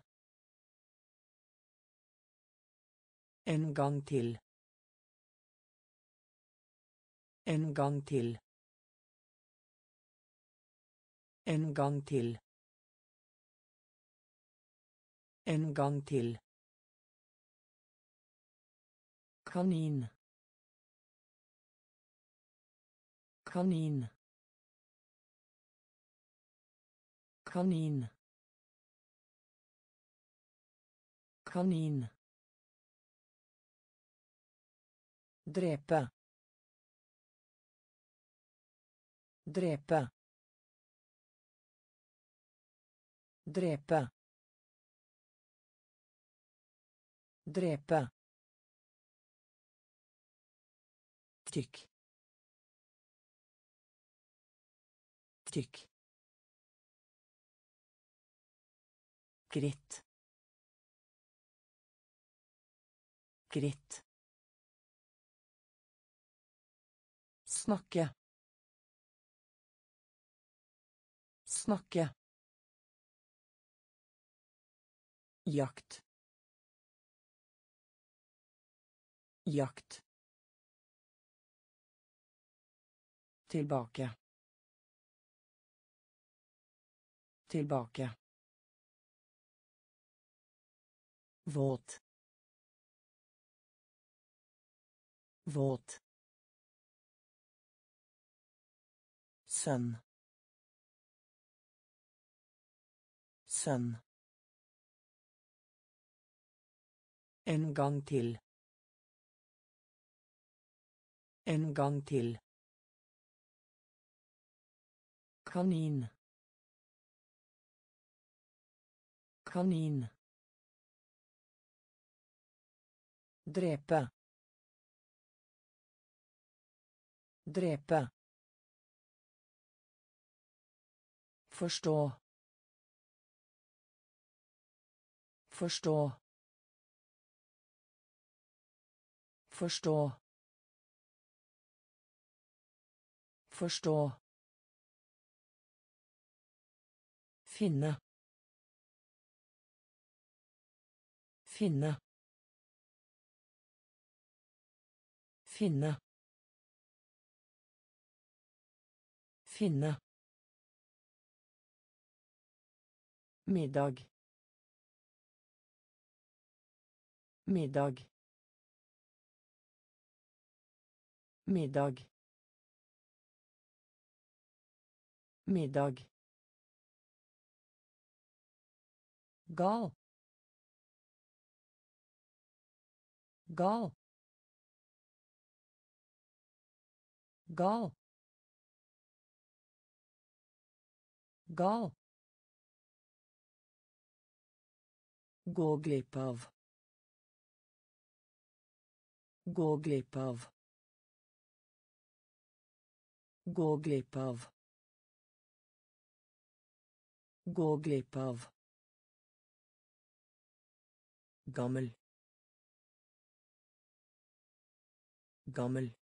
En gang til. En gang til. En gang til. En gang til. Kanin. Kanin. Kanin. Kanin. Drepe. Drepe. Drepe. Drepe. Tykk. Tykk. Gritt. Gritt. Snakke. Snakke. Jakt. Jakt. Tilbake. Tilbake. Våt. Våt. Sønn. Sønn. En gang til. En gang til. Kanin. Kanin. Drepe. Drepe. Förstå. Förstå. Förstå. Förstå. Finne. Finne. Finne. Finne. Middag. Middag. Middag. Middag. Gal. Gal. Gal. Gal. Gå glipp av. Gå glipp av. Gå glipp av. Gå glipp av. Gammel. Gammel.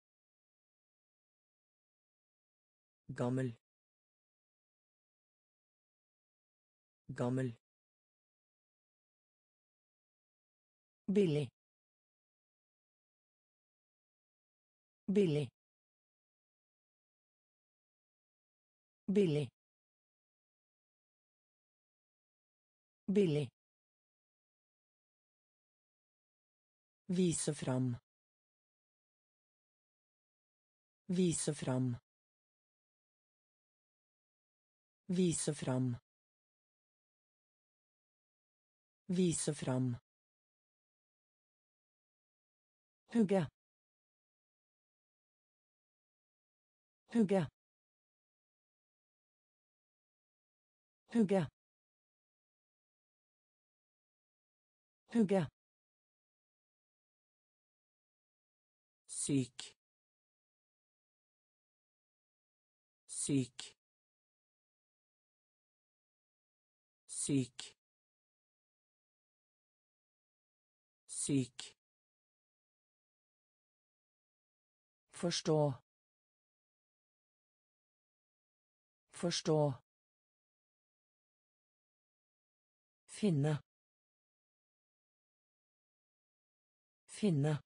Gammel. Gammel. Billig. Billig. Billig. Billig. Vise fram. Vise fram. Vise fram. Vise fram. Hugge. Hugge. Hugge. Hugge. Syk. Syk. Syk. Syk. Förstå. Förstå. Finne. Finne.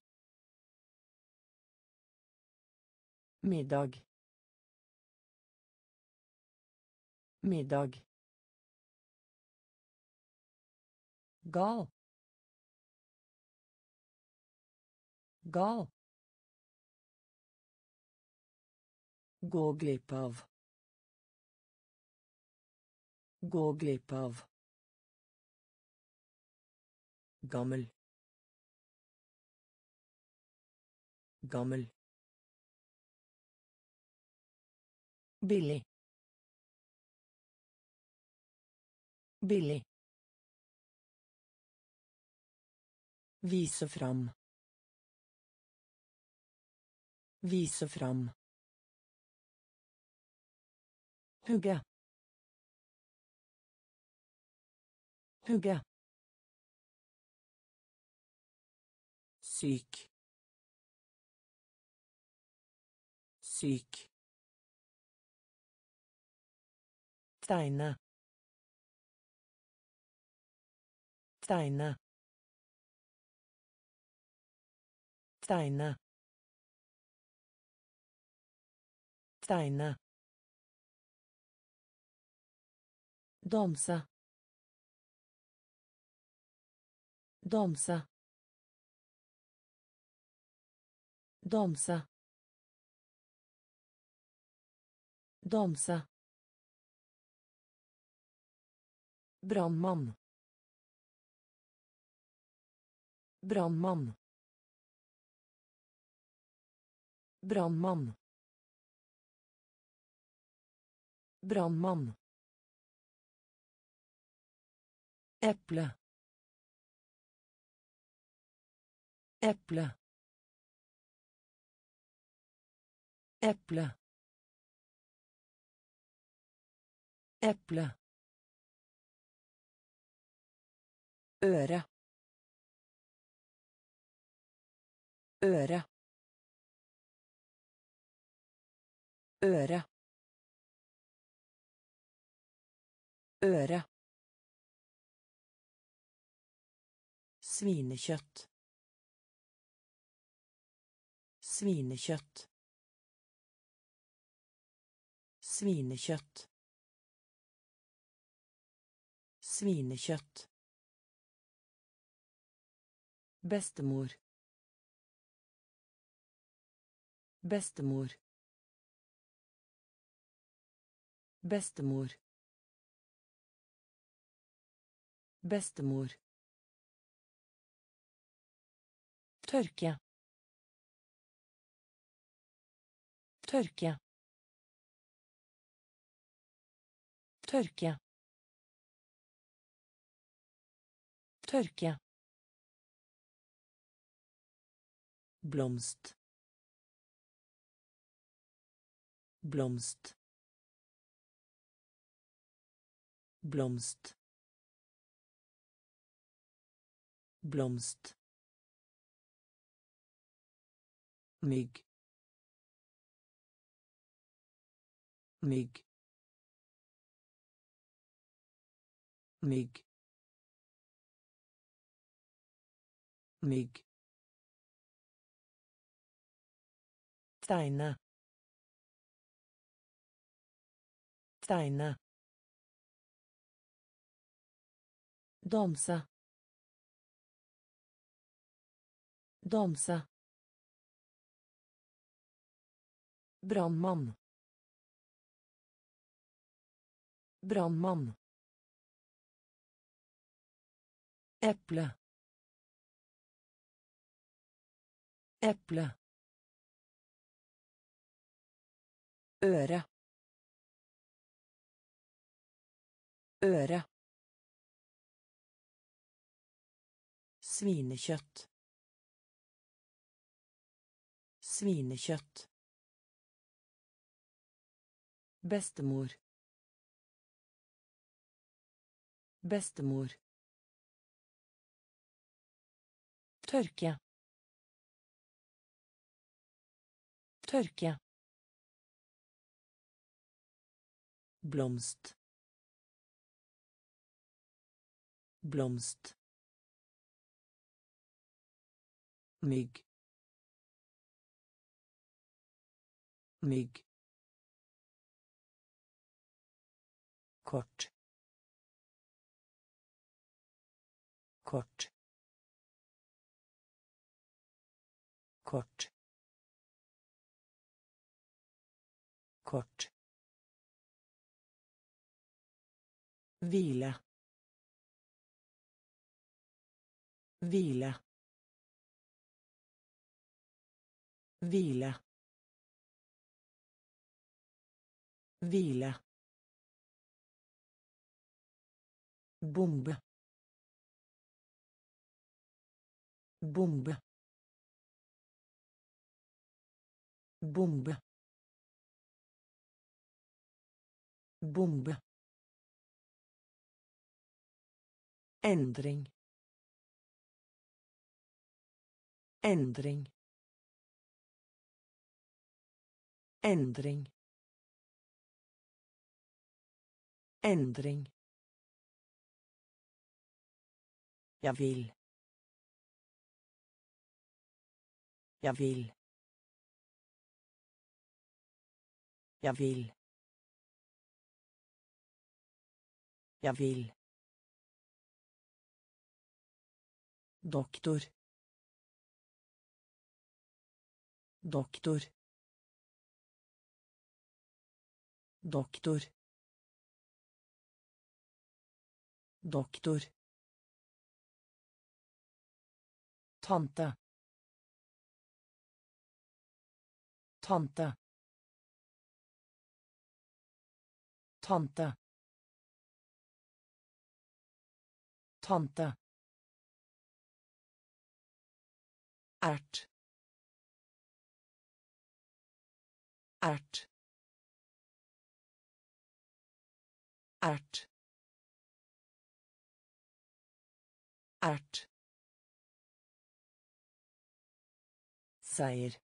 Middag. Middag. Gal. Gal. Gå glipp av. Gå glipp av. Gammel. Gammel. Billig. Billig. Vise fram. Vise fram. Hugge. Hugge. Syk. Syk. Tegne. Tegne. Tegne. Tegne. Dansa. Dansa. Dansa. Dansa. Brandmann. Brandmann. Brandmann. Brandmann. Äpple. Äpple. Äpple. Eple. Øre. Øre. Øre. Øre. Svinekjøtt. Svinekjøtt. Svinekjøtt. Svinekjøtt. Bestemor. Bestemor. Bestemor. Bestemor. Tørke. Tørke. Tørke. Tørke. Blomst. Blomst. Blomst. Blomst. Mygg. Mygg. Mygg. Mygg. Tegne. Tegne. Danse. Danse. Brannmann. Brannmann. Eple. Eple. Øre. Øre. Svinekjøtt. Svinekjøtt. Bestemor. Bestemor. Tørke. Tørke. Blomst. Blomst. Mygg. Mygg. Kort. Kort. Kort. Kort. Hvile. Hvile. Hvile. Hvile. Bombe. Bombe. Bombe. Bombe. Endring. Endring. Endring. Endring. Jeg vil. Jeg vil. Jeg vil. Jeg vil. Doktor. Doktor. Doktor. Doktor. Tante. Tante. Tante. Tante. Ert. Ert. ärt ärt seier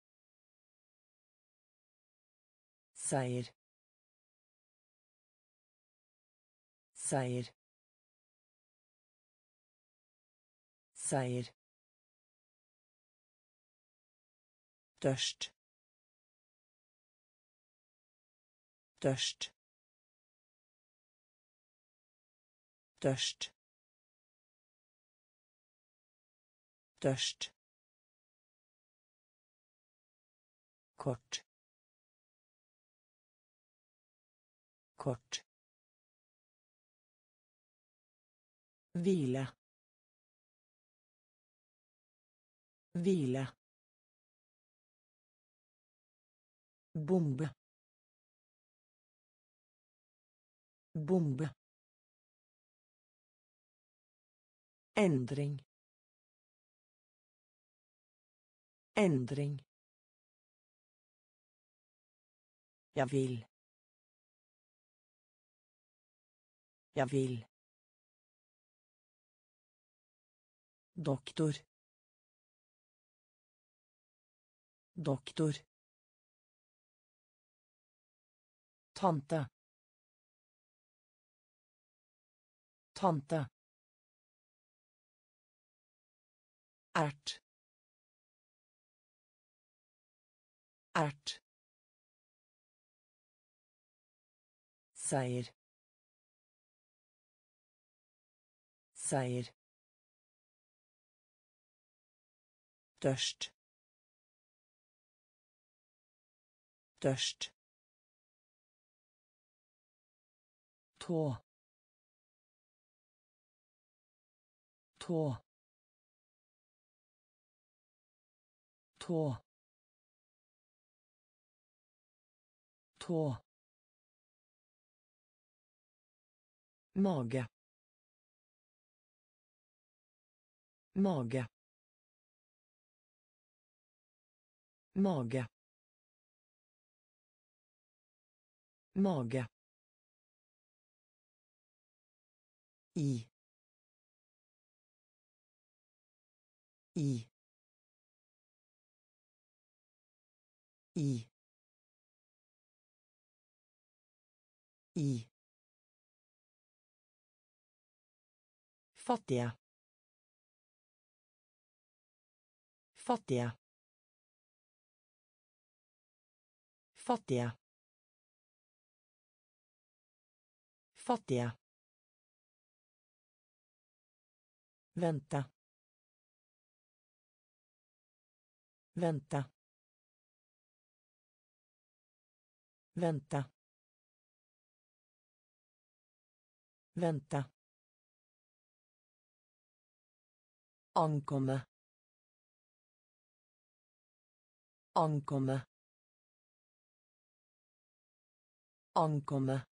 seier seier seier Tørst. Tørst. Tørst. Tørst. Kort. Kort. Hvile. Hvile. Bombe. Bombe. Endring. Endring. Jag vill. Jag vill. Doktor. Doktor. Tante. Tante. Ärt. Ärt. Seier. Seier. Tørst. Tørst. Tå. Tå. Tå. Tå. Mage. Mage. Mage. Mage. I. I. I. I. Fattige. Fattige. Fattige. Fattige. Vänta. Vänta. Vänta. Vänta. Ankomme. Ankomme. Ankomme.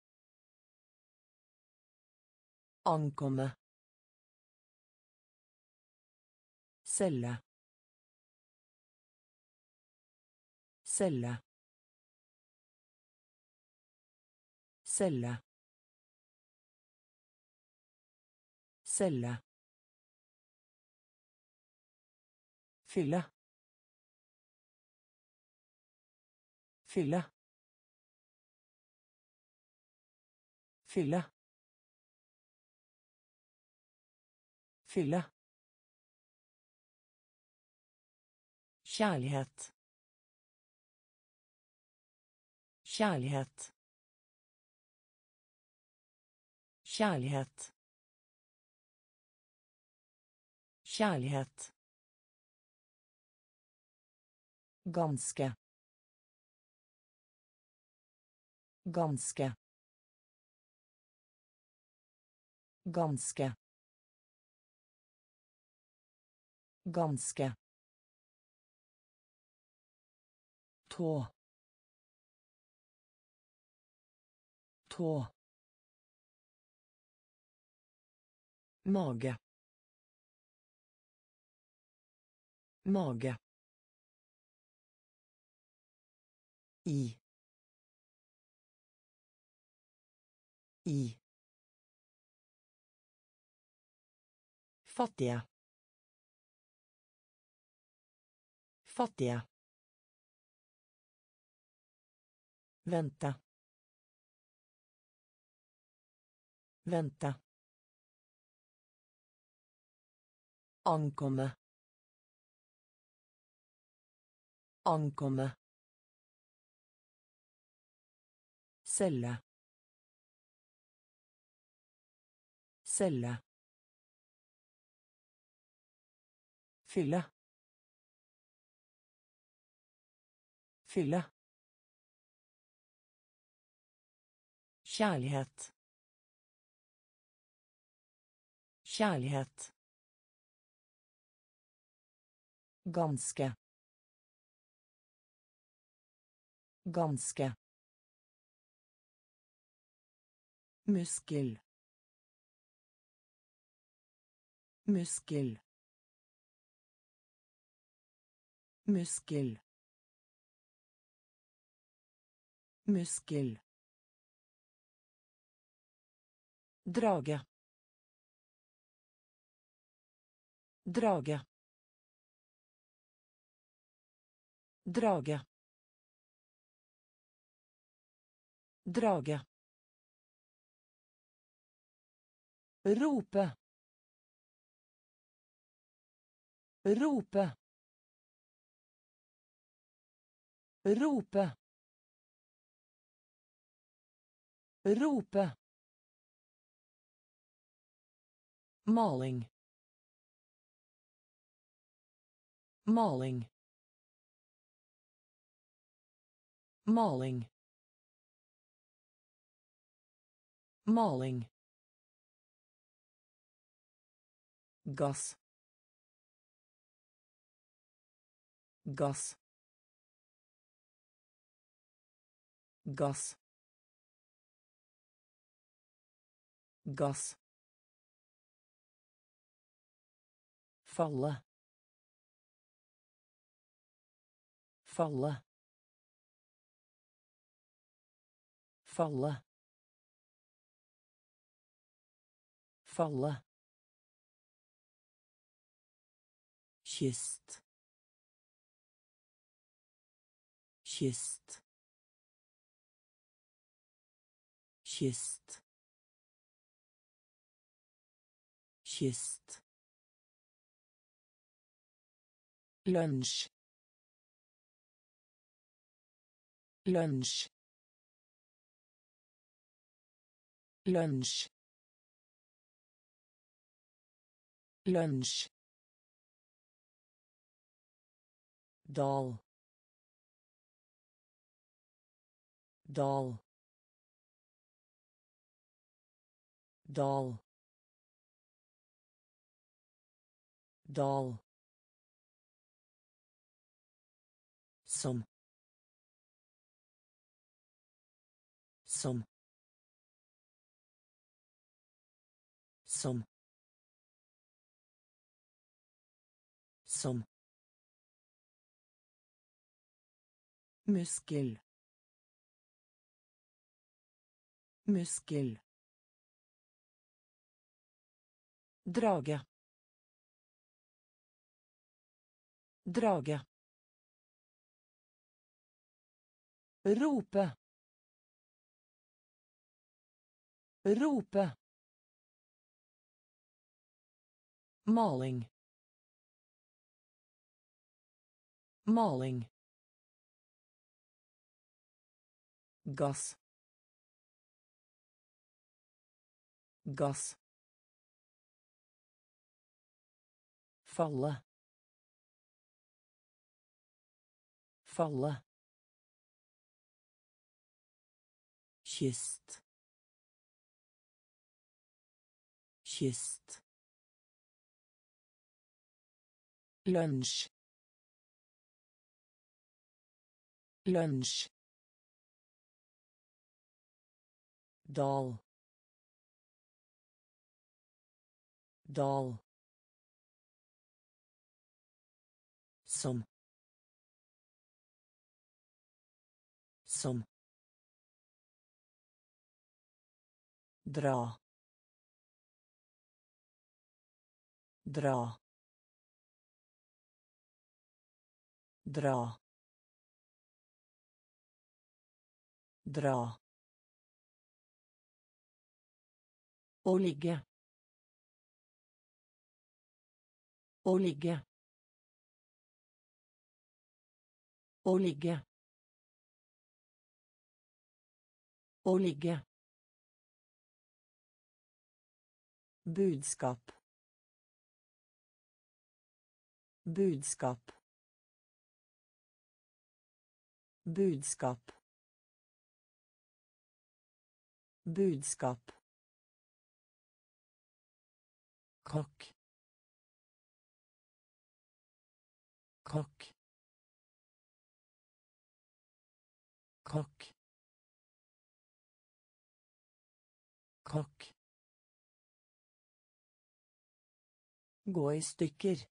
Ankomme. Celle. Celle. Celle. Celle. Fylle. Fylle. Fylle. Fylle. Kärlighet. Kärlighet. Kärlighet. Kärlighet. Ganske. Ganske. Ganske. Ganske. Tå. Tå. Mage. Mage. I. I. Fattige. Fattige. Vente. Vente. Ankomme. Ankomme. Celle. Celle. Fylle. Fylle. Kjærlighet. Kjærlighet. Ganske. Ganske. Muskel. Muskel. Muskel. Muskel. Drage. Drage. Drage. Drage. Rope. Rope. Rope. Rope. Maling. Maling. Maling. Maling. Gass. Gass. Gass. Gass. Falle. Falle. Falle. Falle. Kyst. Kyst. Kyst. Kyst. Lunsj. Lunsj. Lunsj. Lunsj. Dal. Dal. Dal. Dal. Som. Som. Som. Som. Muskel. Muskel. Drage. Drage. Rope. Rope. Maling. Maling. Gass. Gass. Falle. Falle. Kyst. Kyst. Lunsj. Lunsj. Dal. Dal. Som. Som. dra, dra, dra, dra. Å ligge. Å ligge. Å ligge. Å ligge. Budskap. Budskap. Budskap. Budskap. Kokk. Kokk. Kokk. Kokk. Gå i stykker.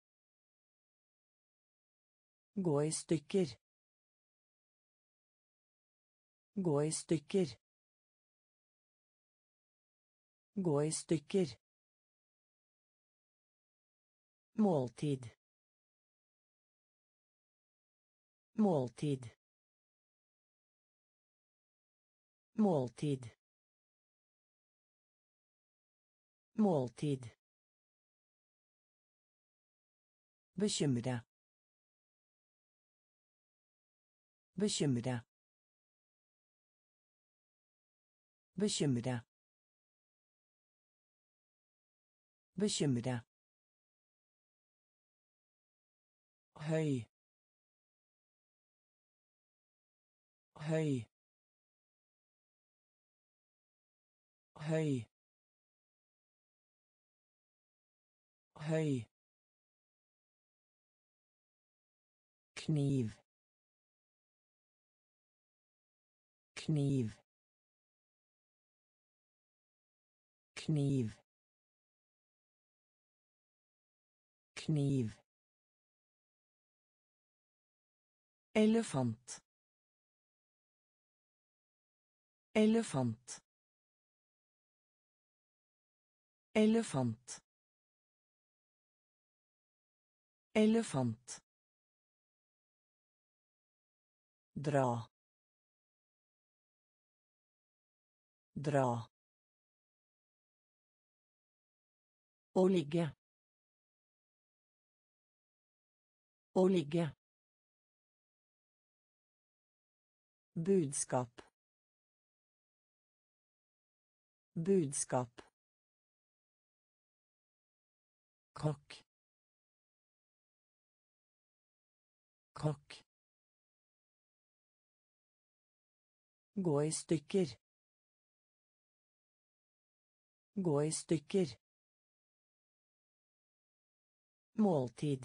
Gå i stykker. Gå i stykker. Gå i stykker. Måltid. Måltid. Måltid. Måltid. Bekymre. Bekymre. Bekymre. Bekymre. Høy. Høy. Høy. Høy. Kniv. Kniv. Kniv. Kniv. Elefant. Elefant. Elefant. Elefant. Dra. Dra. Å ligge. Å ligge. Budskap. Budskap. Kokk. Kokk. Gå i stykker. Gå i stykker. Måltid.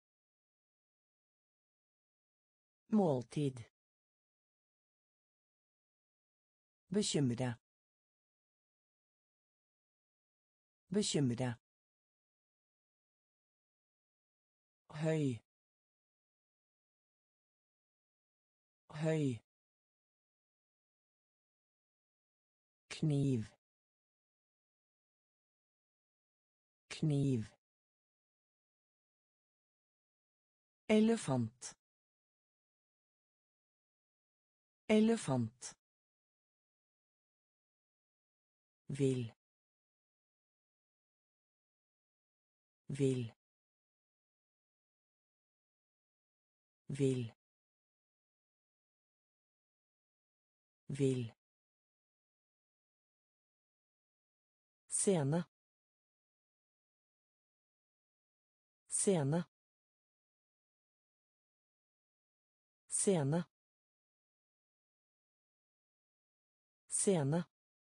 Måltid. Bekymre. Bekymre. Høy. Høy. Kniv. Kniv. Elefant. Elefant. Vil. Vil. Vil. Vil. Scene. Scene. Scene. Scene.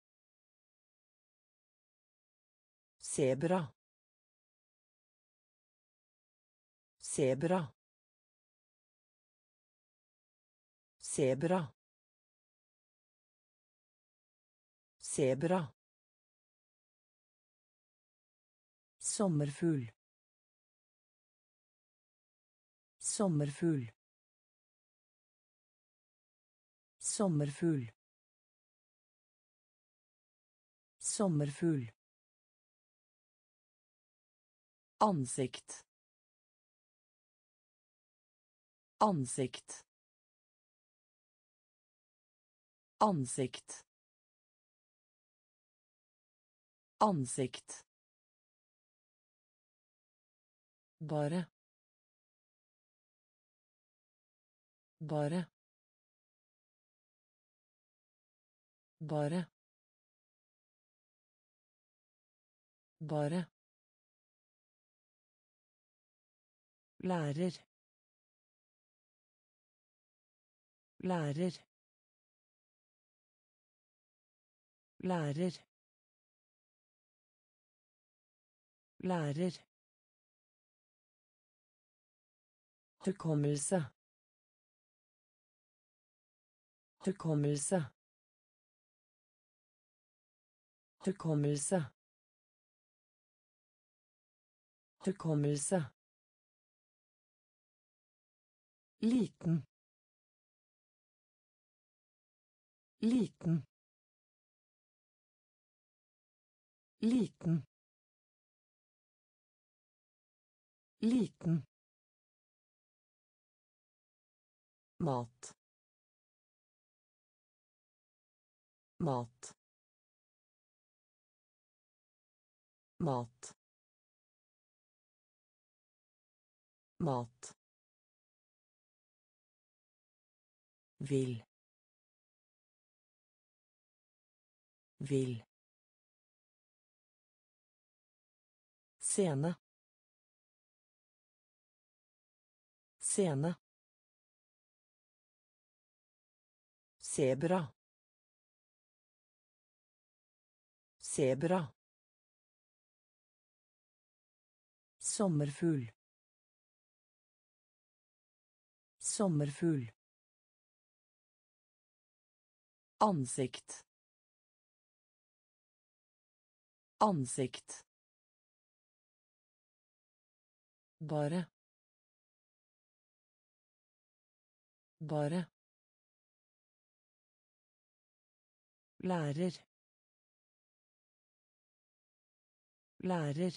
Sebra. Sebra. Sebra. Sebra. Sommerfugl. Sommerfugl. Sommerfugl. Sommerfugl. Ansikt. Ansikt. Ansikt. Ansikt. Bare. Bare. Bare. Bare. Lærer. Lærer. Lærer. Lærer. Hukommelse. Hukommelse. Hukommelse. Hukommelse. Liten. Liten. Liten. Liten. Mat. Mat. Mat. Mat. Vil. Vil. Scene. Scene. Sebra. Sebra. Sommerfugl. Sommerfugl. Ansikt. Ansikt. Bare. Bare. Lærer. Lærer.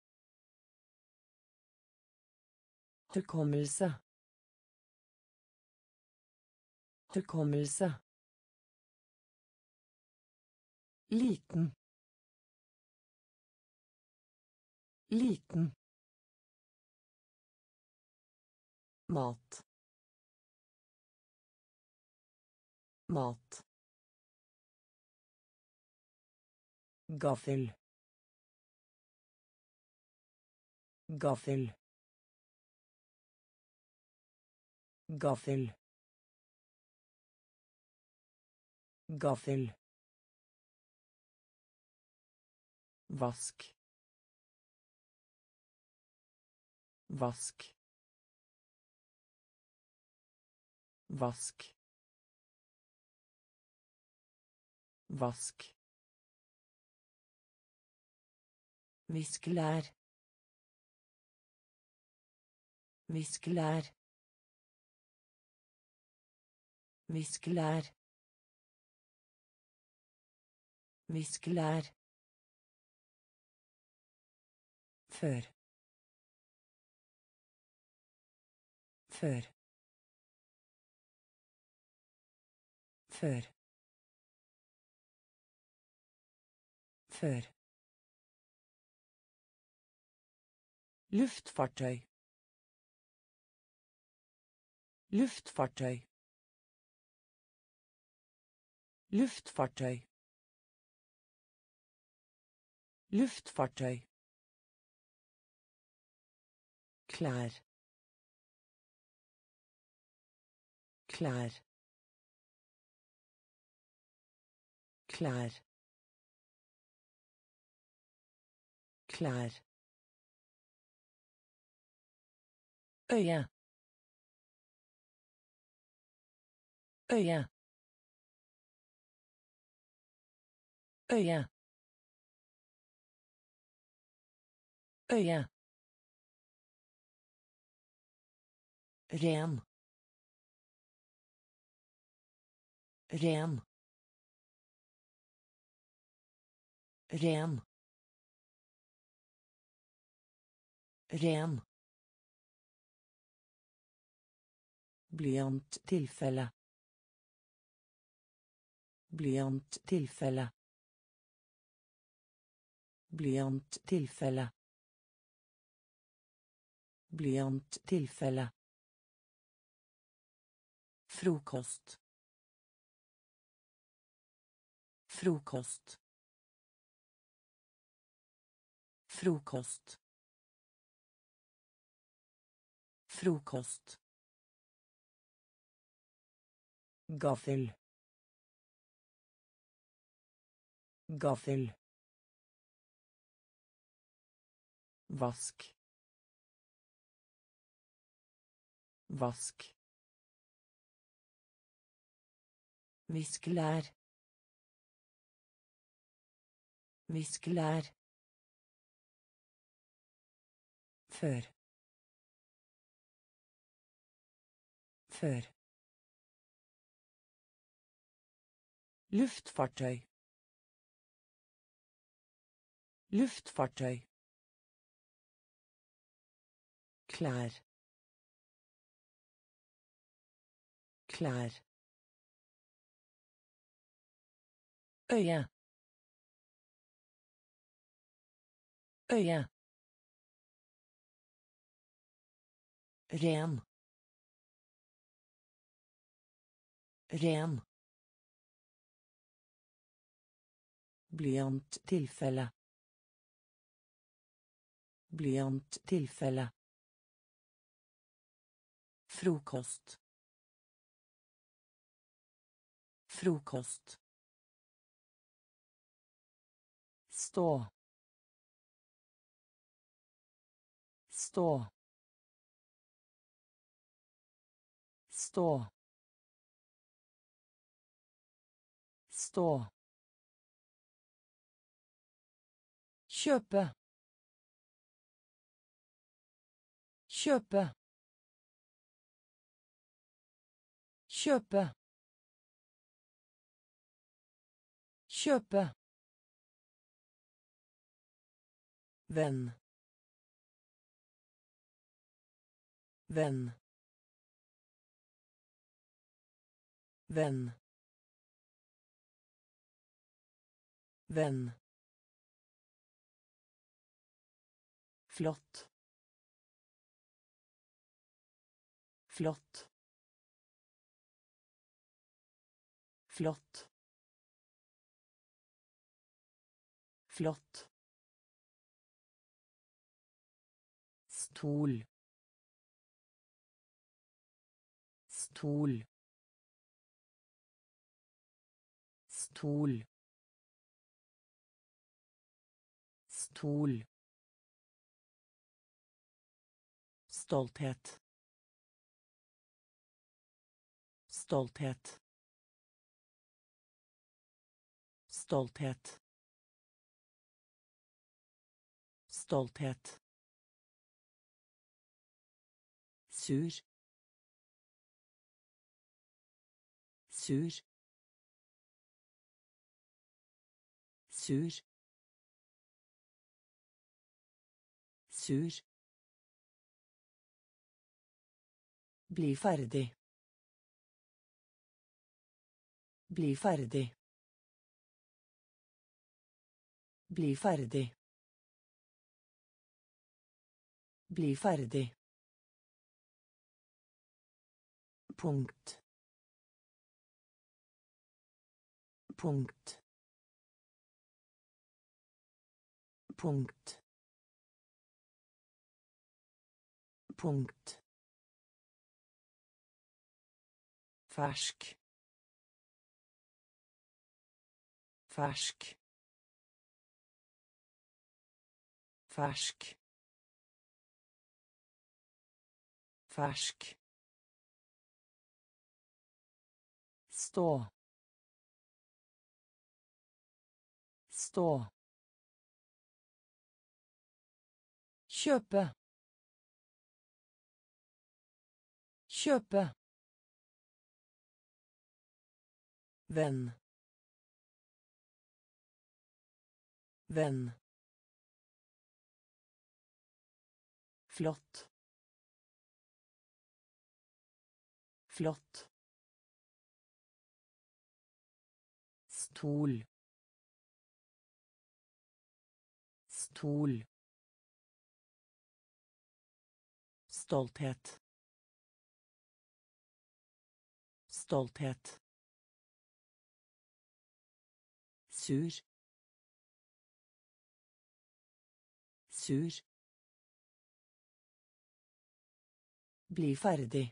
Hukommelse. Hukommelse. Liten. Liten. Mat. Mat. Gaffel. Gaffel. Gaffel. Gaffel. Vask. Vask. Vask. Vask. Viskelær. Viskelær. Viskelær. Viskelær. Før. Før. Før. Før. Luftfartøy. Luftfartøy. Luftfartøy. Luftfartøy. Klær. Klær. Klær. Klær. Øye. Øye. Øye. Øye. Ren. Ren. ren, ren, blyanttilfelle, blyanttilfelle, blyanttilfelle, blyanttilfelle, frokost, frokost, frokost, frokost, gaffel, gaffel, vask, vask, viskelær, viskelær, før, før, luftfartøy, luftfartøy, klær, klær, øye, øye, ren, ren, blyanttilfelle, blyanttilfelle, frokost, frokost, stå, stå, stå, stå, kjøpe, kjøpe, kjøpe, kjøpe, venn, venn, venn, venn, flott, flott, flott, flott, stol, stol, stol, stol, stolthet, stolthet, stolthet, stolthet, sur, sur, sur, sur, bli ferdig, bli ferdig, bli ferdig, bli ferdig, punkt, punkt, punkt, punkt, fersk, fersk, fersk, fersk, stå, stå, kjøpe, kjøpe, venn, venn, flott, flott, stol, stol, stolthet, stolthet, sur, sur, bli ferdig,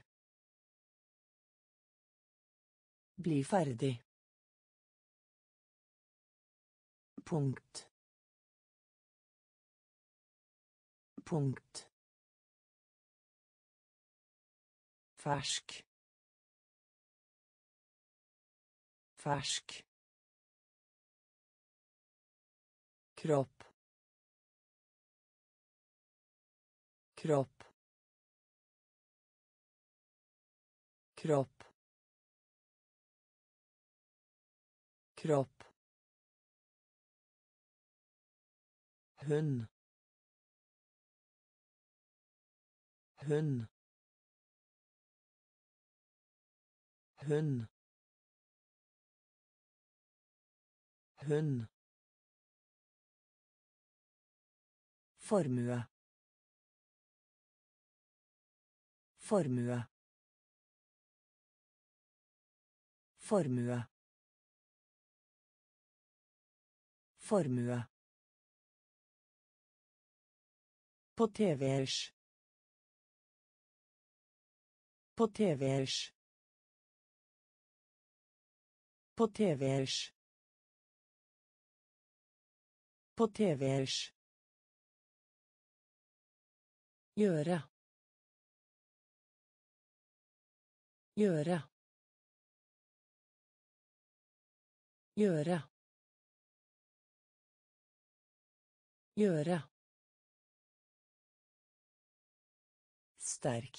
bli ferdig, punkt, punkt, fersk, fersk, kropp, kropp, kropp, kropp, hund, hund, hund, hund, formue, formue, formue, formue, på tvers, på tvers, på tvers, på tvers, gjøre, gjøre, gjøre, gjøre, sterk,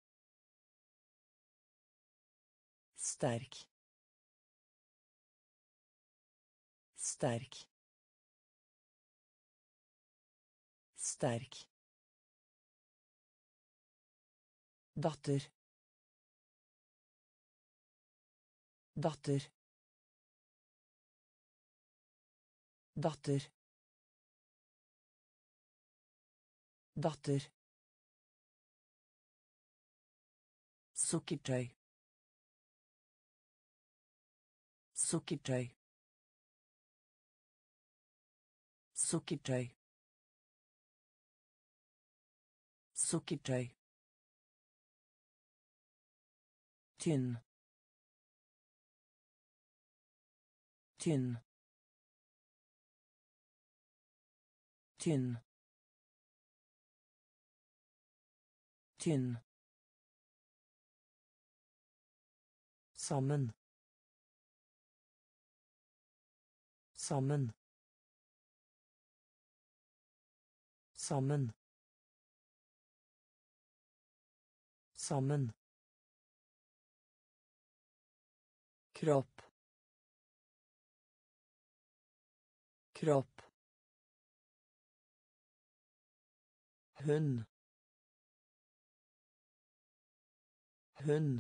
sterk, sterk, sterk, datter, datter, datter, datter, sukkertøy, sukkertøy, sukkertøy, sukkertøy, tynn, tynn, tynn, tynn, sammen, sammen, sammen, sammen, kropp, kropp, hund, hund,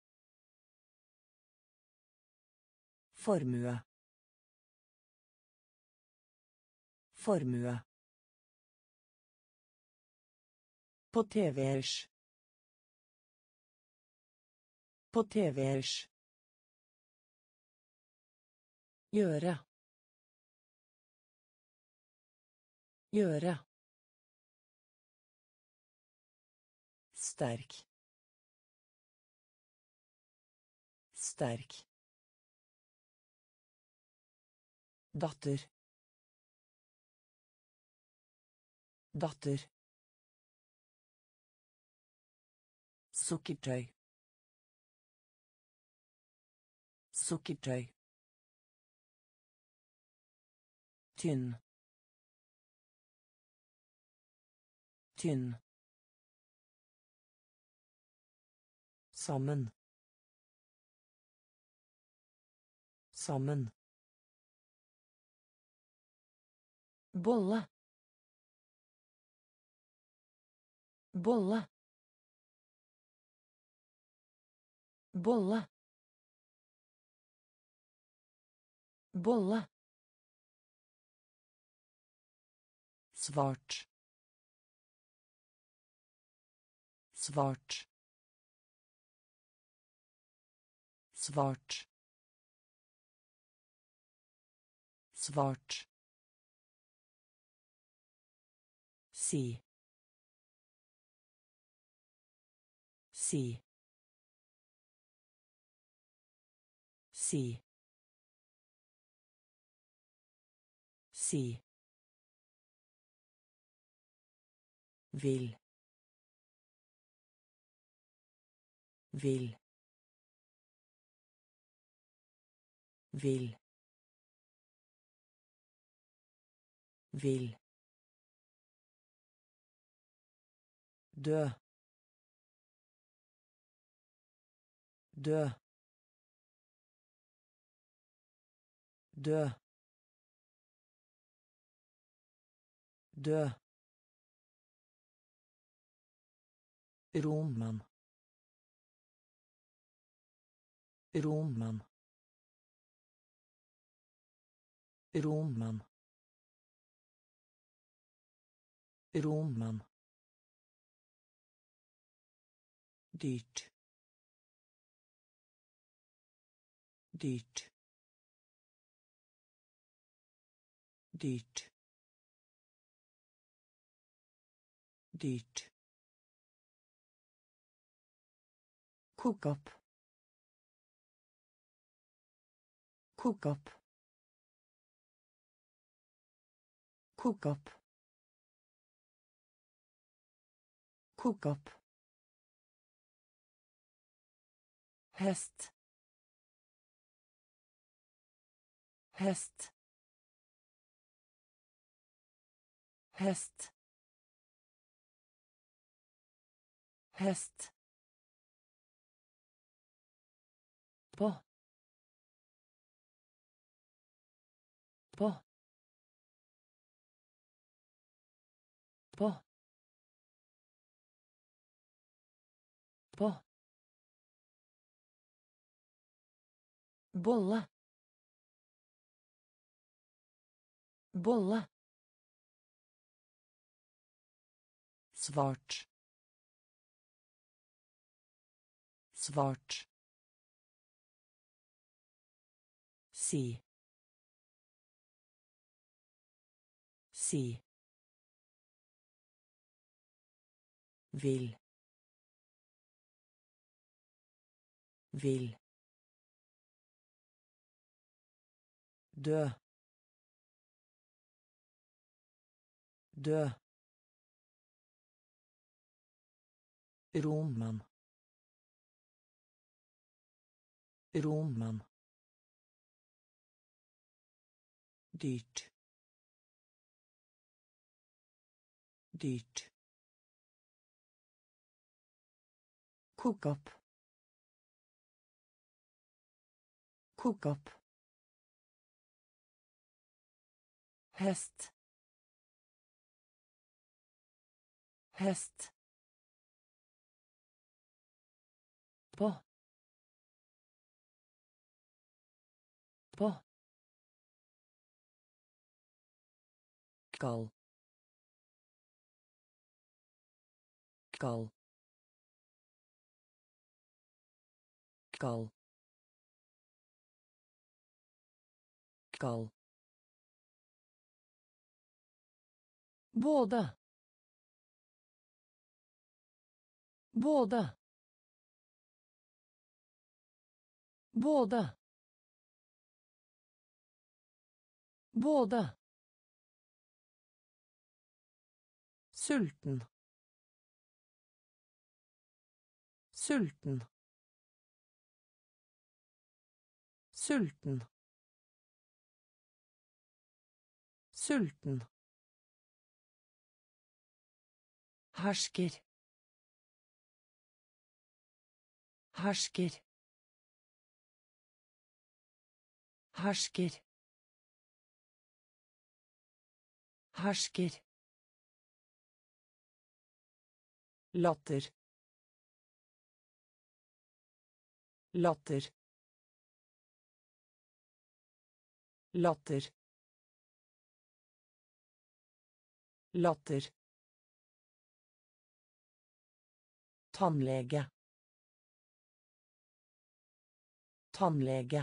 formue, formue, på tvers, på tvers, gjøre, gjøre, sterk, sterk, datter, datter, sukkertøy, sukkertøy, tynn, tynn, sammen, sammen, bolle, bolle, bolle, bolle, svart, svart, svart, svart, si, si, si, si, vil, vil, vil, vil, dø, dø, dø, dø, Roman, Roman, Roman, Roman, dyrt, dyrt, dyrt, dyrt, koke opp, koke opp, koke opp, koke opp, hest, hest, hest, hest, på, på, på, på, bolle, bolle, svart, svart, si, si, vil, vil, dø, dø, Roman, Roman, dyrt, dyrt, koke opp, koke opp, hest, hest, på, på, kall, kall, kall, kall, både, både, både, både, sulten, sulten, sulten, sulten, hersker, hersker, hersker, Hersker. Latter. Latter. Latter. Latter. Tannlege. Tannlege.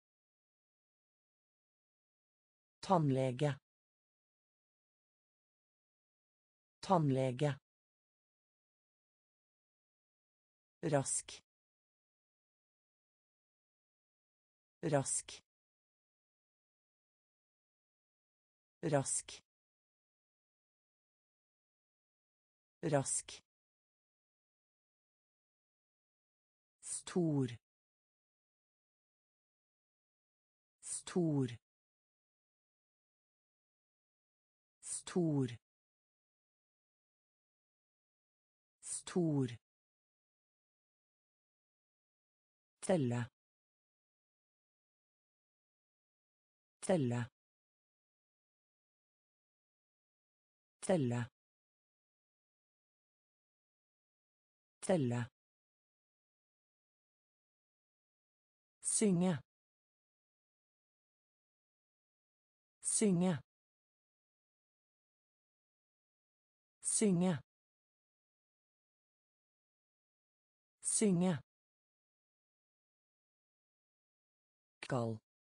Tannlege. Tannlege. Rask. Rask. Rask. Rask. Stor. Stor. Stor. Stor. Telle. Telle. Telle. Telle. Synge. Synge. Synge. Synge. Kal.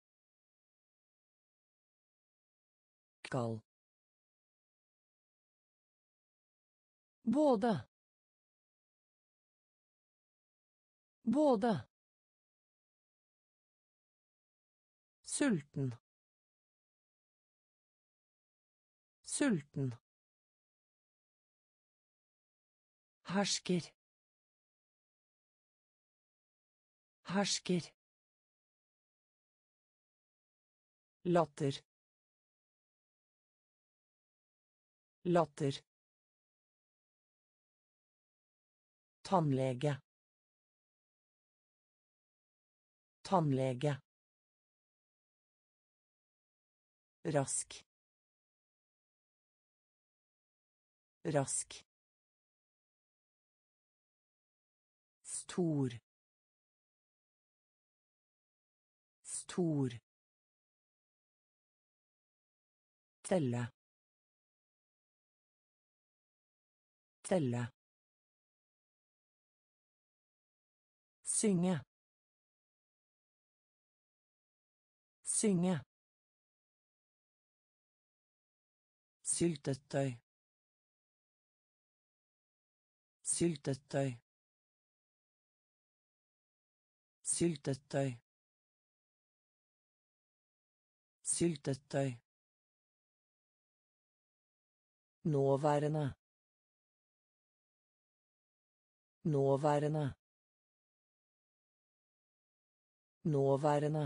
Kal. Både. Både. Sulten. Sulten. Hersker. Hersker. Latter. Latter. Tannlege. Tannlege. Rask. Rask. Stor. Stor. Telle. Telle. Synge. Synge. Syltetøy. Syltetøy. Syltetøy. Syltetøy. Nåværende. Nåværende. Nåværende.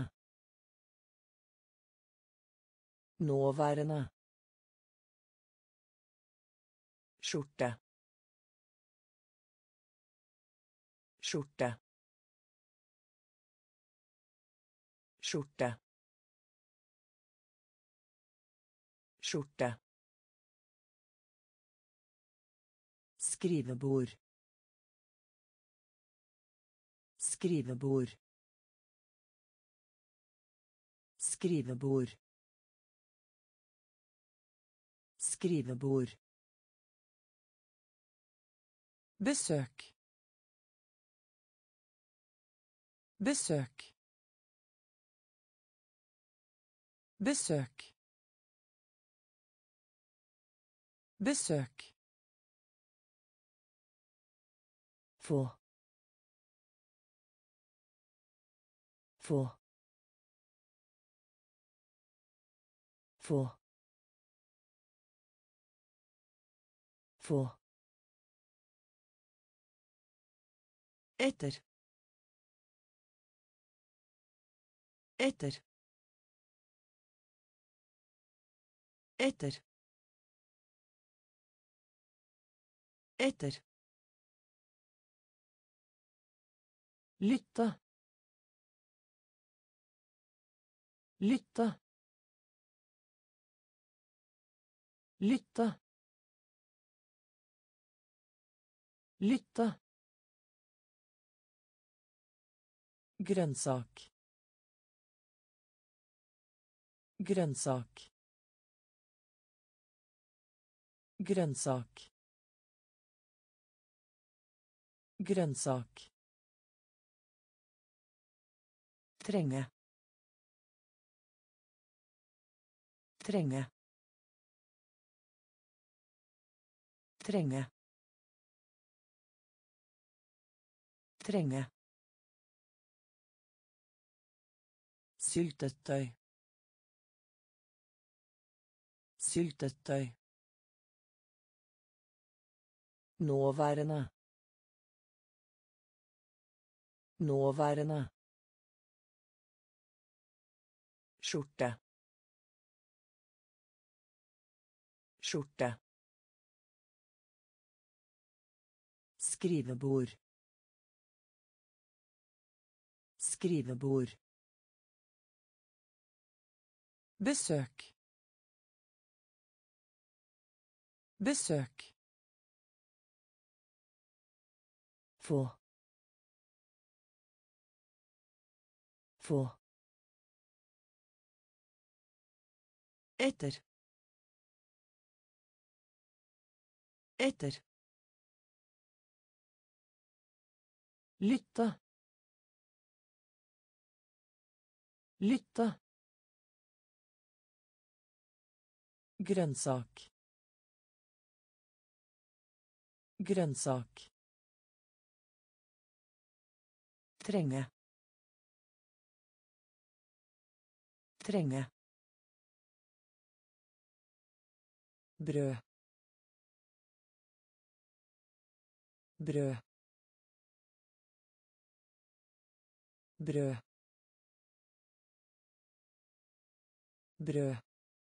Nåværende. Skjorte. Skjorte. Skjorte. Skjorte. Skrivebord. Skrivebord. Skrivebord. Skrivebord. Besøk. Besøk. Besøk. Besøk. Få. Få. Få. Få. Etter. Etter. Etter. Etter. Lytte. Lytte. Lytte. Lytte. Grønnsak. Grønnsak. Grønnsak. Grønnsak. Trenge. Trenge. Trenge. Trenge. Syltetøy. Syltetøy. Nåværende. Nåværende. Skjorte. Skjorte. Skrivebord. Skrivebord. Besøk. Besøk. Få. Få. Etter. Etter. Lytte. Lytte. Grønnsak. Grønnsak. Trenge. Trenge. Brød. Brød. Brød. Brød.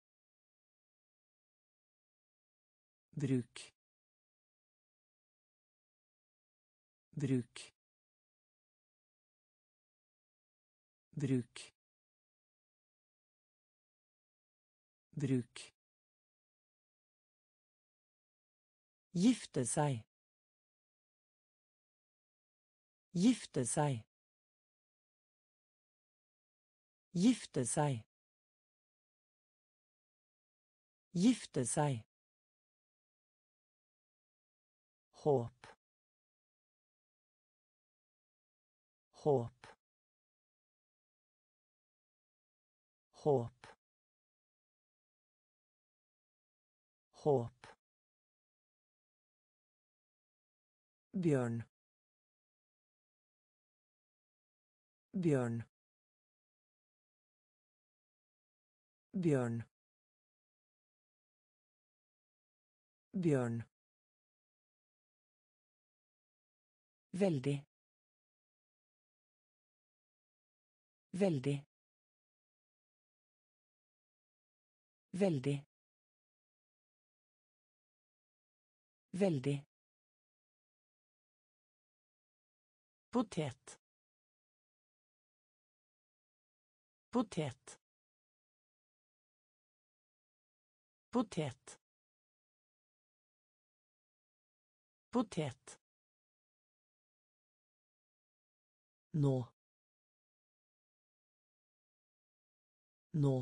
Bruk. Bruk. Bruk. Bruk. Gifte seg. Gifte seg. Gifte seg. Gifte seg. Håp. Håp. Håp. Håp. Bjørn. Bjørn. Bjørn. Bjørn. Veldig. Veldig. Veldig. Veldig. Potet. Potet. Potet. Potet. Nå. Nå.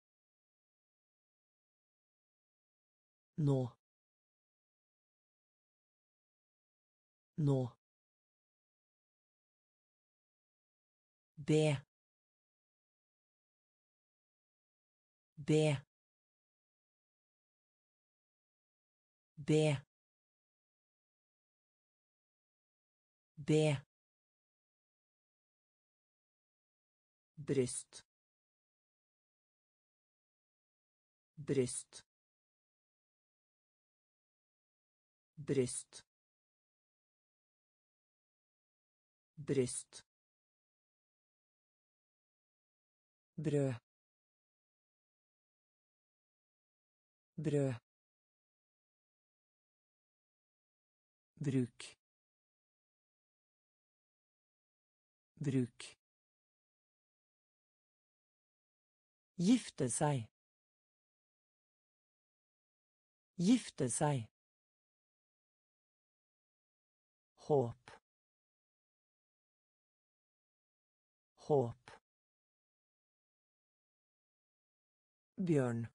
Nå. Nå. B. B. B. B. Bryst. Bryst. Bryst. Bryst. Brød. Brød. Bruk. Bruk. Gifte seg. Gifte seg. Håp. Håp. Bjørn.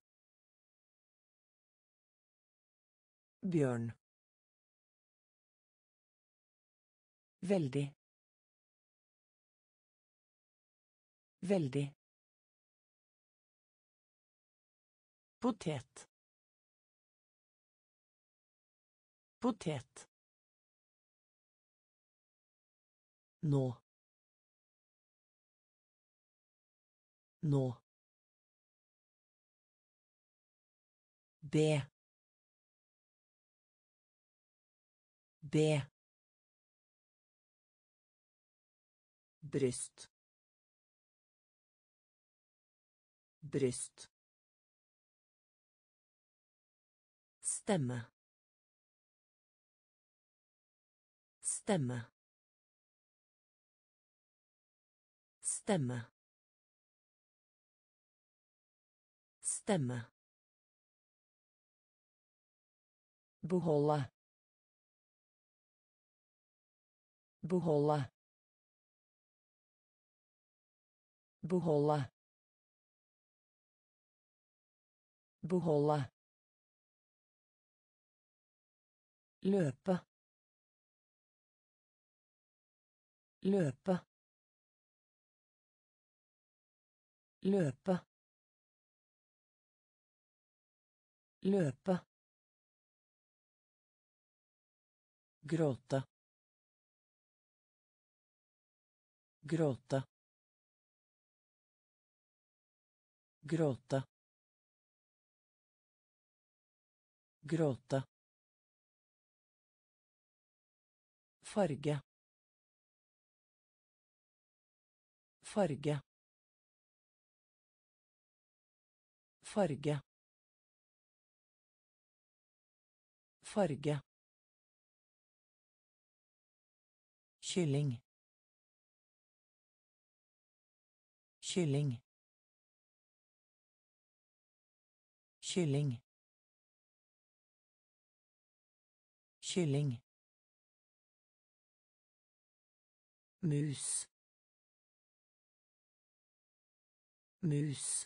Bjørn. Veldig. Veldig. Potet. Potet. Nå. Nå. Be. Be. Bryst. Bryst. Stemme. Stemme. Stemme. Stemme. Beholde. Beholde. Beholde. Beholde. Løpe. Løpe. Løpe. Løpe. Gråte. Gråte. Gråte. Gråte. Farge. Farge. Farge. Farge. Kylling. Kylling. Kylling. Kylling. Mus. Mus.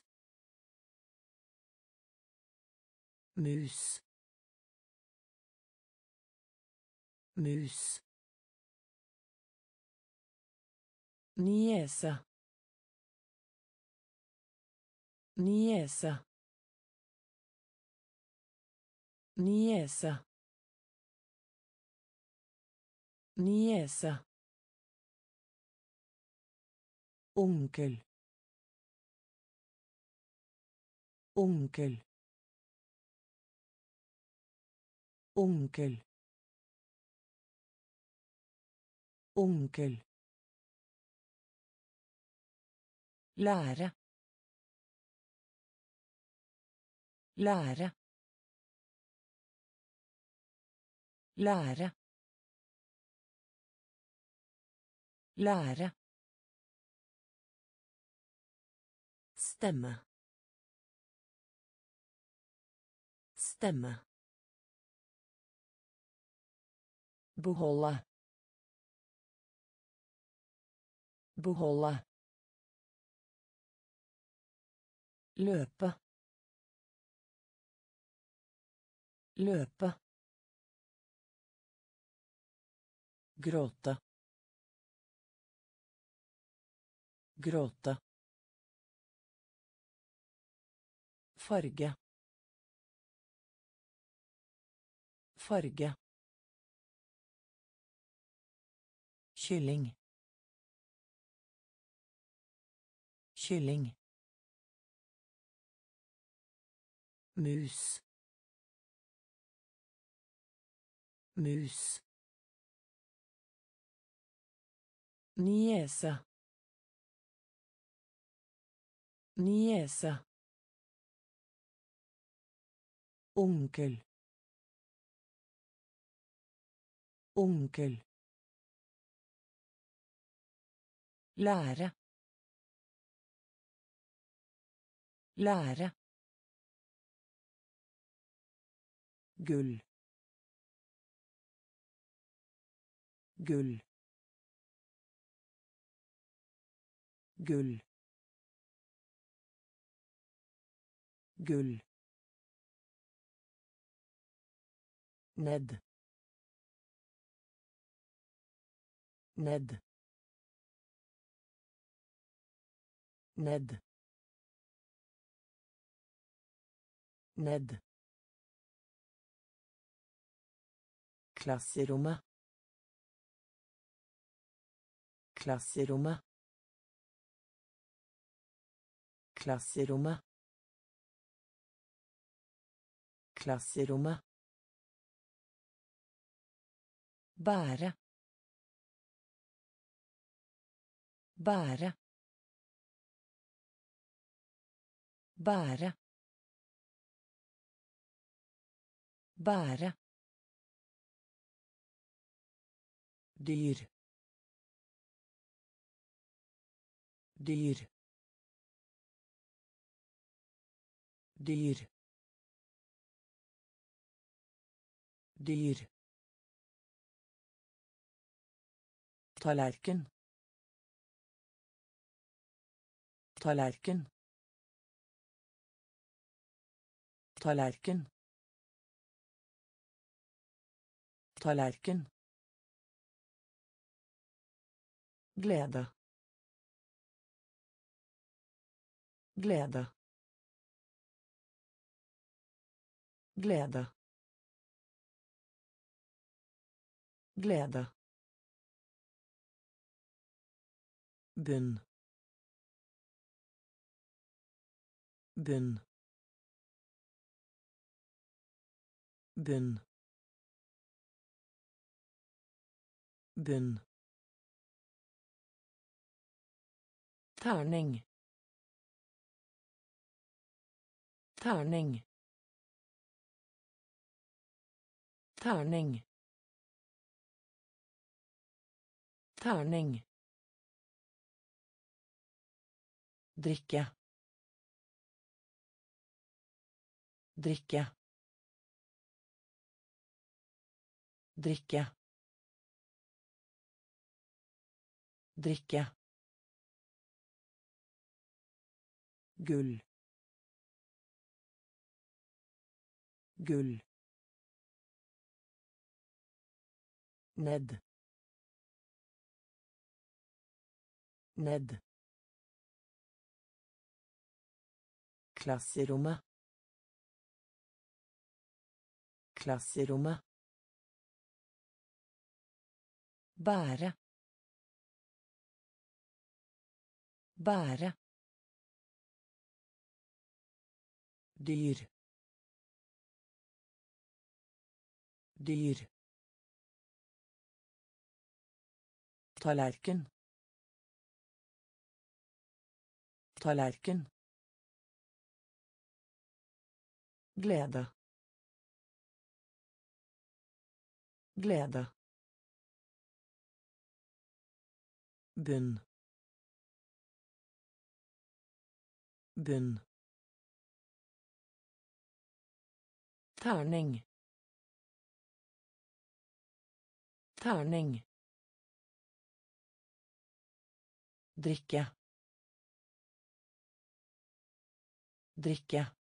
Mus. Mus. Niese. Niese. Niese. Niese. Onkel. Onkel. Onkel. Onkel. Lære. Lære. Lære. Lære. Stemme. Stemme. Beholde. Beholde. Løpe. Løpe. Gråte. Gråte. Farge. Farge. Kylling. Kylling. Mus. Mus. Niese. Niese. Onkel. Onkel. Lære. Lære. gull, gull, gull, gull, ned, ned, ned, ned, klasserommet, klasserommet, klasserommet, klasserommet, bære, bære, bære, bære, dyr, dyr, dyr, dyr, tallerken, tallerken, tallerken, tallerken, glede, glede, glede, glede, bunn, bunn, bunn, bunn, terning, terning, terning, terning, drikke, drikke, drikke, drikke, gull, gull, ned, ned, klasserommet, klasserommet, bære, bære, dyr, dyr, tallerken, tallerken, glede, glede, bunn, bunn, terning, terning, drikke, drikke,